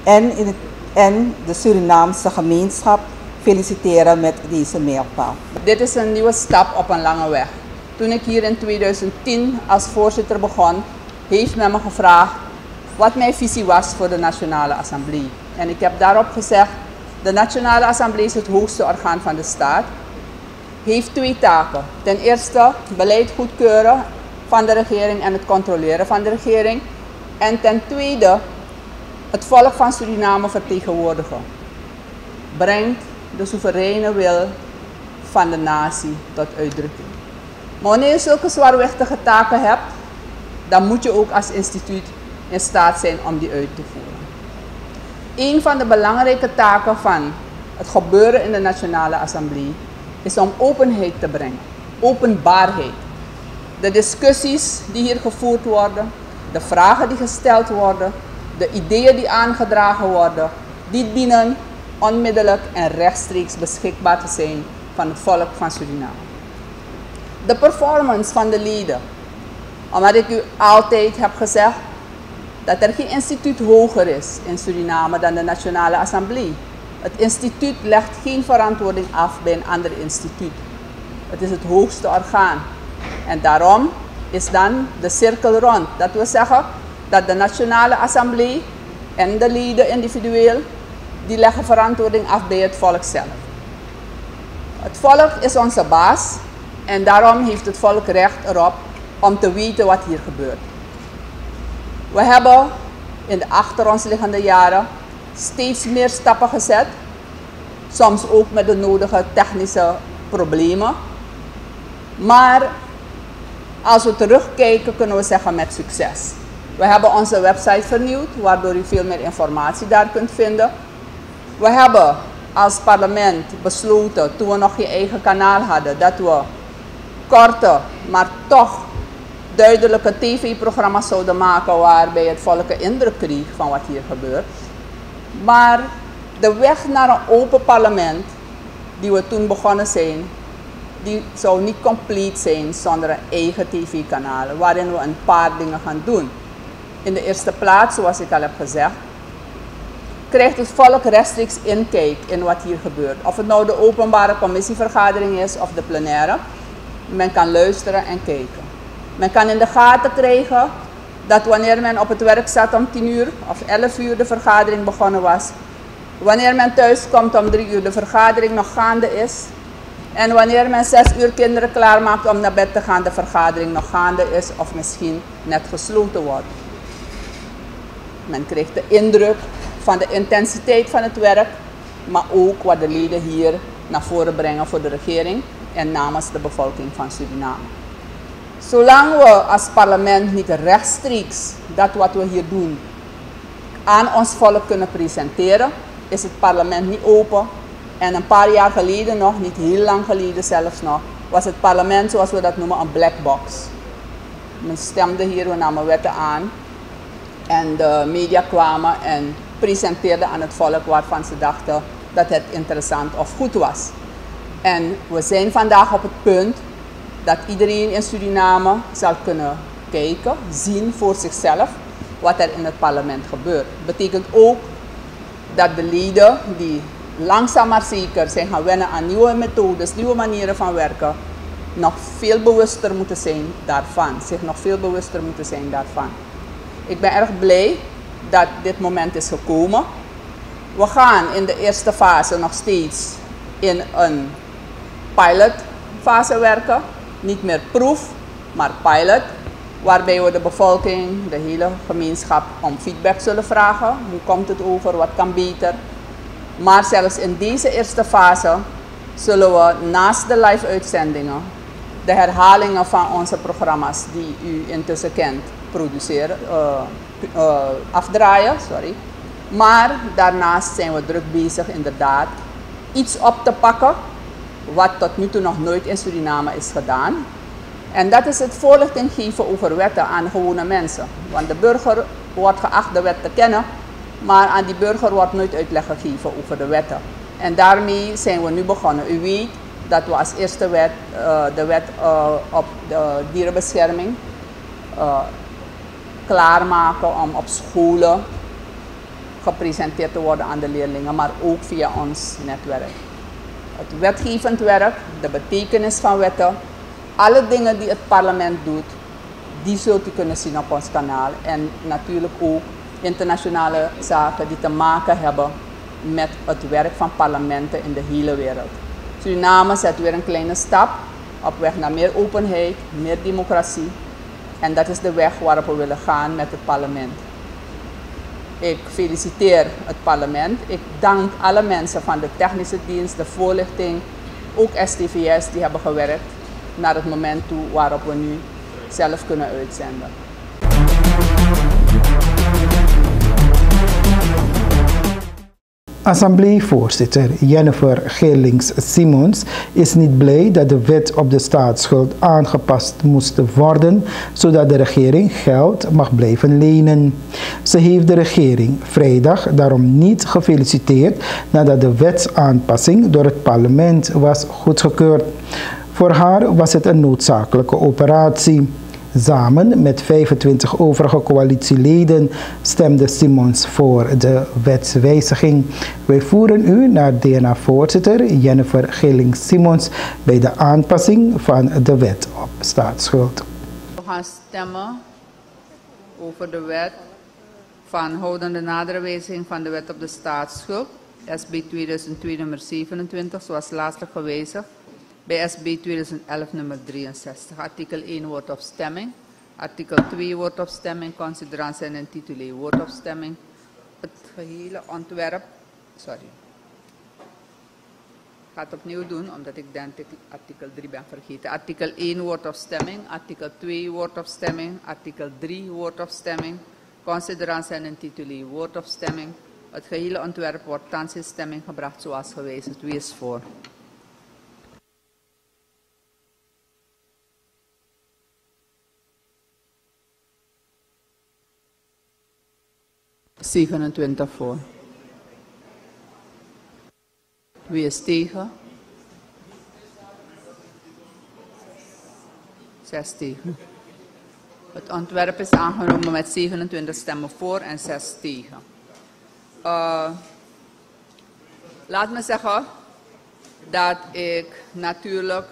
en de Surinaamse gemeenschap feliciteren met deze mijlpaal. Dit is een nieuwe stap op een lange weg. Toen ik hier in 2010 als voorzitter begon, heeft men me gevraagd wat mijn visie was voor de Nationale Assemblée. En ik heb daarop gezegd, de Nationale Assemblée is het hoogste orgaan van de staat, heeft twee taken. Ten eerste beleid goedkeuren van de regering en het controleren van de regering. En ten tweede het volk van Suriname vertegenwoordigen. Brengt de soevereine wil van de natie tot uitdrukking. Maar wanneer je zulke zwaarwichtige taken hebt, dan moet je ook als instituut in staat zijn om die uit te voeren. Een van de belangrijke taken van het gebeuren in de Nationale Assemblée is om openheid te brengen, openbaarheid. De discussies die hier gevoerd worden, de vragen die gesteld worden, de ideeën die aangedragen worden, die dienen onmiddellijk en rechtstreeks beschikbaar te zijn van het volk van Suriname. De performance van de leden, omdat ik u altijd heb gezegd dat er geen instituut hoger is in Suriname dan de Nationale Assemblée. Het instituut legt geen verantwoording af bij een ander instituut. Het is het hoogste orgaan. En daarom is dan de cirkel rond. Dat wil zeggen dat de Nationale Assemblée en de leden individueel, die leggen verantwoording af bij het volk zelf. Het volk is onze baas en daarom heeft het volk recht erop om te weten wat hier gebeurt. We hebben in de achter ons liggende jaren steeds meer stappen gezet, soms ook met de nodige technische problemen. Maar als we terugkijken kunnen we zeggen met succes. We hebben onze website vernieuwd, waardoor u veel meer informatie daar kunt vinden. We hebben als parlement besloten, toen we nog geen eigen kanaal hadden, dat we korte, maar toch duidelijke tv-programma's zouden maken waarbij het volk een indruk kreeg van wat hier gebeurt. Maar de weg naar een open parlement, die we toen begonnen zijn, die zou niet compleet zijn zonder een eigen tv-kanaal, waarin we een paar dingen gaan doen. In de eerste plaats, zoals ik al heb gezegd, krijgt het volk rechtstreeks inkijk in wat hier gebeurt. Of het nou de openbare commissievergadering is of de plenaire, men kan luisteren en kijken. Men kan in de gaten krijgen dat wanneer men op het werk zat om 10 uur of 11 uur de vergadering begonnen was, wanneer men thuis komt om 3 uur de vergadering nog gaande is, en wanneer men 6 uur kinderen klaarmaakt om naar bed te gaan, de vergadering nog gaande is of misschien net gesloten wordt. Men krijgt de indruk van de intensiteit van het werk, maar ook wat de leden hier naar voren brengen voor de regering en namens de bevolking van Suriname. Zolang we als parlement niet rechtstreeks dat wat we hier doen aan ons volk kunnen presenteren, is het parlement niet open. En een paar jaar geleden nog, niet heel lang geleden zelfs nog, was het parlement, zoals we dat noemen, een black box. Men stemde hier, we namen wetten aan en de media kwamen en presenteerden aan het volk waarvan ze dachten dat het interessant of goed was. En we zijn vandaag op het punt dat iedereen in Suriname zal kunnen kijken, zien voor zichzelf wat er in het parlement gebeurt. Dat betekent ook dat de leden die langzaam maar zeker zijn gaan wennen aan nieuwe methodes, nieuwe manieren van werken, nog veel bewuster moeten zijn daarvan, zich nog veel bewuster moeten zijn daarvan. Ik ben erg blij dat dit moment is gekomen. We gaan in de eerste fase nog steeds in een pilotfase werken. Niet meer proef, maar pilot. Waarbij we de bevolking, de hele gemeenschap om feedback zullen vragen. Hoe komt het over, wat kan beter? Maar zelfs in deze eerste fase zullen we naast de live uitzendingen de herhalingen van onze programma's die u intussen kent afdraaien. Maar daarnaast zijn we druk bezig inderdaad iets op te pakken wat tot nu toe nog nooit in Suriname is gedaan. En dat is het voorlichting geven over wetten aan gewone mensen. Want de burger wordt geacht de wet te kennen, maar aan die burger wordt nooit uitleg gegeven over de wetten. En daarmee zijn we nu begonnen. U weet dat we als eerste wet de wet op de dierenbescherming klaarmaken om op scholen gepresenteerd te worden aan de leerlingen, maar ook via ons netwerk. Het wetgevend werk, de betekenis van wetten, alle dingen die het parlement doet, die zult u kunnen zien op ons kanaal. En natuurlijk ook internationale zaken die te maken hebben met het werk van parlementen in de hele wereld. Suriname zet weer een kleine stap op weg naar meer openheid, meer democratie. En dat is de weg waarop we willen gaan met het parlement. Ik feliciteer het parlement. Ik dank alle mensen van de technische dienst, de voorlichting, ook STVS die hebben gewerkt naar het moment toe waarop we nu zelf kunnen uitzenden. Assembleevoorzitter Jennifer Gillings-Simons is niet blij dat de wet op de staatsschuld aangepast moest worden, zodat de regering geld mag blijven lenen. Ze heeft de regering vrijdag daarom niet gefeliciteerd nadat de wetsaanpassing door het parlement was goedgekeurd. Voor haar was het een noodzakelijke operatie. Samen met 25 overige coalitieleden stemde Simons voor de wetswijziging. Wij voeren u naar DNA-voorzitter Jennifer Gillings-Simons bij de aanpassing van de wet op staatsschuld. We gaan stemmen over de wet van houdende nadere wijziging van de wet op de staatsschuld, SB 2002 nummer 27, zoals laatstelijk gewijzigd. Bij SB 2011 nummer 63. Artikel 1 wordt op stemming. Artikel 2 wordt op stemming. Considerantie en intitulé wordt op stemming. Het gehele ontwerp. ga het opnieuw doen, omdat ik denk dat ik artikel 3 ben vergeten. Artikel 1 woordafstemming, artikel 2 woordafstemming, artikel 3 woordafstemming, consideratie en intitulie woordafstemming. Het gehele ontwerp wordt thans in stemming gebracht zoals gewijzigd. Wie is voor? ...27 voor. Wie is tegen? 6 tegen. Het ontwerp is aangenomen met 27 stemmen voor en 6 tegen. Laat me zeggen dat ik natuurlijk...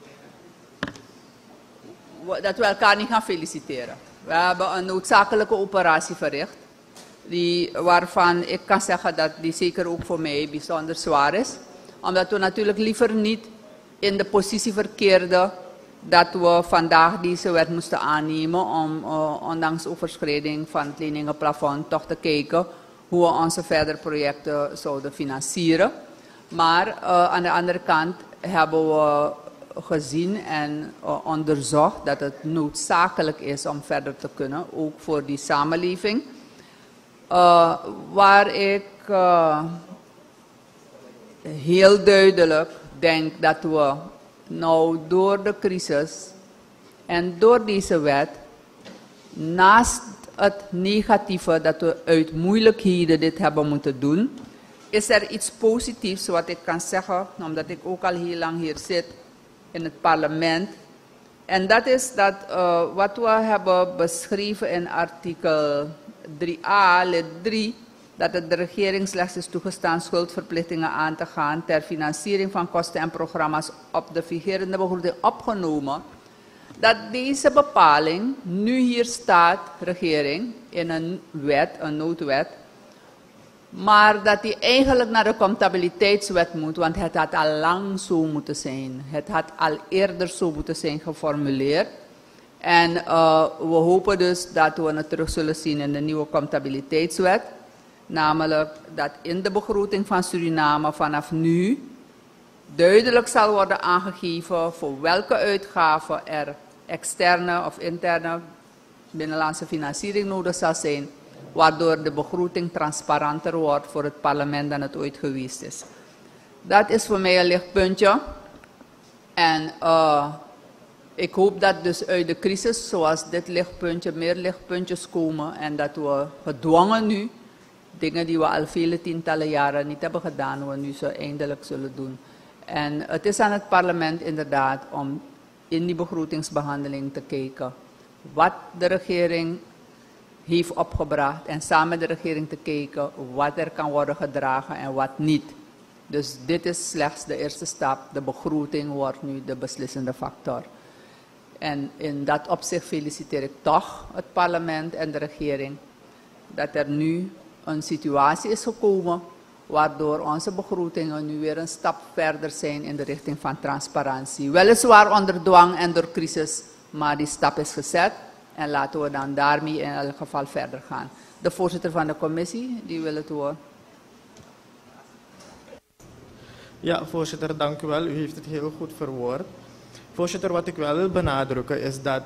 dat we elkaar niet gaan feliciteren. We hebben een noodzakelijke operatie verricht. Waarvan ik kan zeggen dat die zeker ook voor mij bijzonder zwaar is. Omdat we natuurlijk liever niet in de positie verkeerden dat we vandaag deze wet moesten aannemen om ondanks overschrijding van het leningenplafond toch te kijken hoe we onze verdere projecten zouden financieren. Maar aan de andere kant hebben we gezien en onderzocht dat het noodzakelijk is om verder te kunnen, ook voor die samenleving. Waar ik heel duidelijk denk dat we nou door de crisis en door deze wet, naast het negatieve dat we uit moeilijkheden dit hebben moeten doen, is er iets positiefs wat ik kan zeggen, omdat ik ook al heel lang hier zit in het parlement. En dat is dat wat we hebben beschreven in artikel 3a, lid 3, dat het de regering slechts is toegestaan schuldverplichtingen aan te gaan ter financiering van kosten en programma's op de vigerende begroting opgenomen, dat deze bepaling nu hier staat, regering, in een wet, een noodwet, maar dat die eigenlijk naar de comptabiliteitswet moet, want het had al lang zo moeten zijn. Het had al eerder zo moeten zijn geformuleerd. En we hopen dus dat we het terug zullen zien in de nieuwe comptabiliteitswet. Namelijk dat in de begroting van Suriname vanaf nu duidelijk zal worden aangegeven voor welke uitgaven er externe of interne binnenlandse financiering nodig zal zijn, waardoor de begroting transparanter wordt voor het parlement dan het ooit geweest is. Dat is voor mij een lichtpuntje. En ik hoop dat dus uit de crisis, zoals dit lichtpuntje, meer lichtpuntjes komen en dat we gedwongen nu dingen die we al vele tientallen jaren niet hebben gedaan, we nu zo eindelijk zullen doen. En het is aan het parlement inderdaad om in die begrotingsbehandeling te kijken wat de regering heeft opgebracht en samen met de regering te kijken wat er kan worden gedragen en wat niet. Dus dit is slechts de eerste stap. De begroting wordt nu de beslissende factor. En in dat opzicht feliciteer ik toch het parlement en de regering dat er nu een situatie is gekomen waardoor onze begrotingen nu weer een stap verder zijn in de richting van transparantie. Weliswaar onder dwang en door crisis, maar die stap is gezet en laten we dan daarmee in elk geval verder gaan. De voorzitter van de commissie, die wil het woord. Ja, voorzitter, dank u wel. U heeft het heel goed verwoord. Voorzitter, wat ik wel wil benadrukken is dat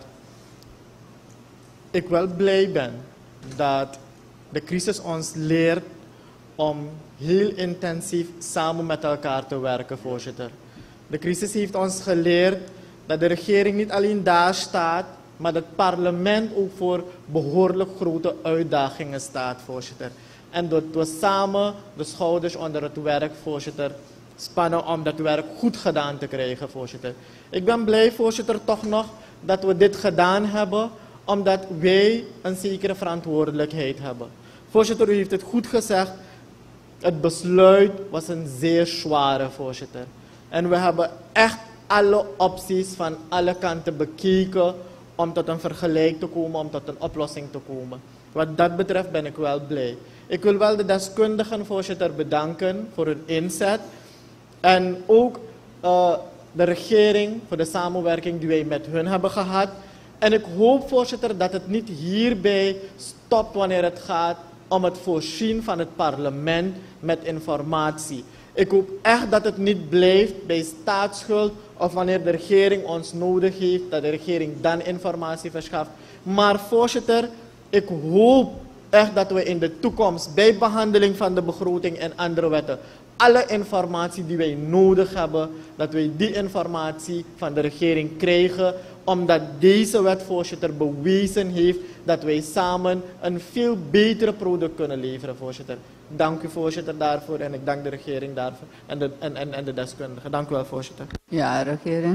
ik wel blij ben dat de crisis ons leert om heel intensief samen met elkaar te werken, voorzitter. De crisis heeft ons geleerd dat de regering niet alleen daar staat, maar dat het parlement ook voor behoorlijk grote uitdagingen staat, voorzitter. En dat we samen de schouders onder het werk, voorzitter, spannen om dat werk goed gedaan te krijgen, voorzitter. Ik ben blij, voorzitter, toch nog dat we dit gedaan hebben, omdat wij een zekere verantwoordelijkheid hebben. Voorzitter, u heeft het goed gezegd. Het besluit was een zeer zware, voorzitter. En we hebben echt alle opties van alle kanten bekeken om tot een vergelijk te komen, om tot een oplossing te komen. Wat dat betreft ben ik wel blij. Ik wil wel de deskundigen, voorzitter, bedanken voor hun inzet. En ook de regering voor de samenwerking die wij met hun hebben gehad. En ik hoop, voorzitter, dat het niet hierbij stopt wanneer het gaat om het voorzien van het parlement met informatie. Ik hoop echt dat het niet blijft bij staatsschuld of wanneer de regering ons nodig heeft, dat de regering dan informatie verschaft. Maar voorzitter, ik hoop echt dat we in de toekomst bij behandeling van de begroting en andere wetten alle informatie die wij nodig hebben, dat wij die informatie van de regering krijgen, omdat deze wet, voorzitter, bewezen heeft dat wij samen een veel betere product kunnen leveren, voorzitter. Dank u, voorzitter, daarvoor en ik dank de regering daarvoor en de deskundigen. Dank u wel, voorzitter. Ja, regering.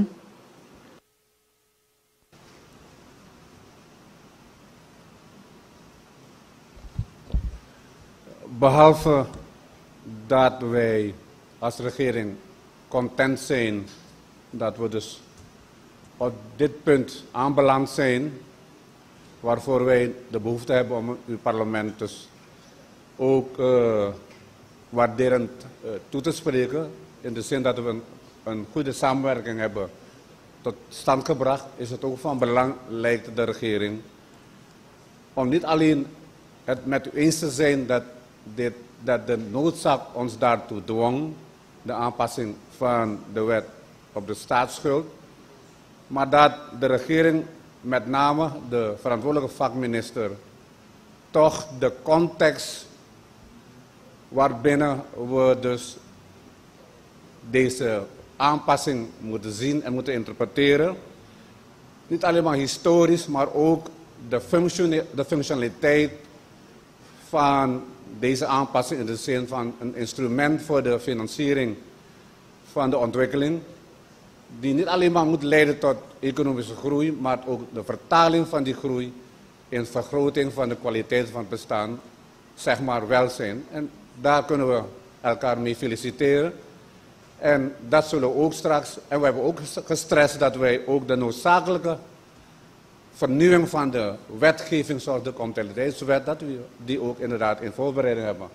Behalve dat wij als regering content zijn dat we dus op dit punt aanbeland zijn, waarvoor wij de behoefte hebben om uw parlement dus ook waarderend toe te spreken, in de zin dat we een goede samenwerking hebben tot stand gebracht, is het ook van belang, lijkt de regering, om niet alleen het met u eens te zijn dat de noodzaak ons daartoe dwong, de aanpassing van de wet op de staatsschuld, maar dat de regering, met name de verantwoordelijke vakminister, toch de context waarbinnen we dus deze aanpassing moeten zien en moeten interpreteren, niet alleen maar historisch, maar ook de functionaliteit van deze aanpassing in de zin van een instrument voor de financiering van de ontwikkeling, die niet alleen maar moet leiden tot economische groei, maar ook de vertaling van die groei in vergroting van de kwaliteit van het bestaan, zeg maar welzijn. En daar kunnen we elkaar mee feliciteren. En dat zullen we ook straks, en we hebben ook gestrest dat wij ook de noodzakelijke vernieuwing van de wetgeving zoals de comptabiliteitswet, dat we die ook inderdaad in voorbereiding hebben.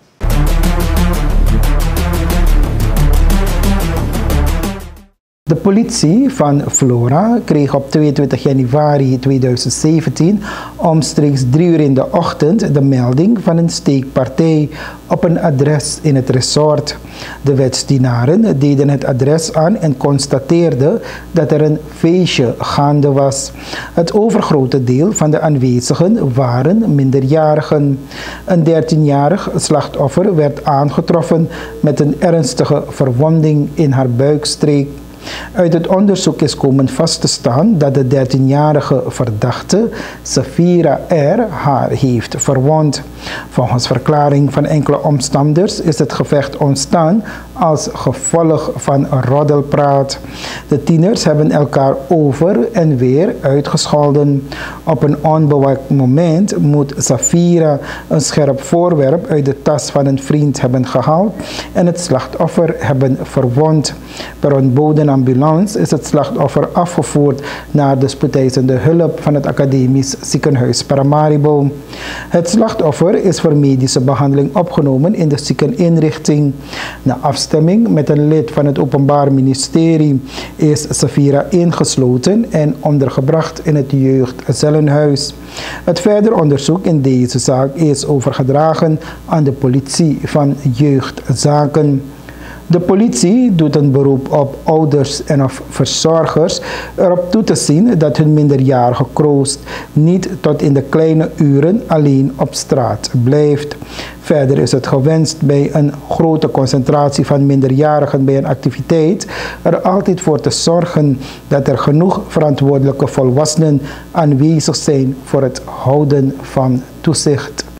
De politie van Vlora kreeg op 22 januari 2017 omstreeks 3 uur in de ochtend de melding van een steekpartij op een adres in het resort. De wetsdienaren deden het adres aan en constateerden dat er een feestje gaande was. Het overgrote deel van de aanwezigen waren minderjarigen. Een 13-jarig slachtoffer werd aangetroffen met een ernstige verwonding in haar buikstreek. Uit het onderzoek is komen vast te staan dat de 13-jarige verdachte Safira R. haar heeft verwond. Volgens verklaring van enkele omstanders is het gevecht ontstaan als gevolg van roddelpraat. De tieners hebben elkaar over en weer uitgescholden. Op een onbewaakt moment moet Safira een scherp voorwerp uit de tas van een vriend hebben gehaald en het slachtoffer hebben verwond. Per ontboden ambulance is het slachtoffer afgevoerd naar de spoedeisende hulp van het academisch ziekenhuis Paramaribo. Het slachtoffer is voor medische behandeling opgenomen in de ziekeninrichting. Na afstemming met een lid van het Openbaar Ministerie is Safira ingesloten en ondergebracht in het jeugdzellenhuis. Het verder onderzoek in deze zaak is overgedragen aan de politie van jeugdzaken. De politie doet een beroep op ouders en of verzorgers erop toe te zien dat hun minderjarige kroost niet tot in de kleine uren alleen op straat blijft. Verder is het gewenst bij een grote concentratie van minderjarigen bij een activiteit er altijd voor te zorgen dat er genoeg verantwoordelijke volwassenen aanwezig zijn voor het houden van toezicht.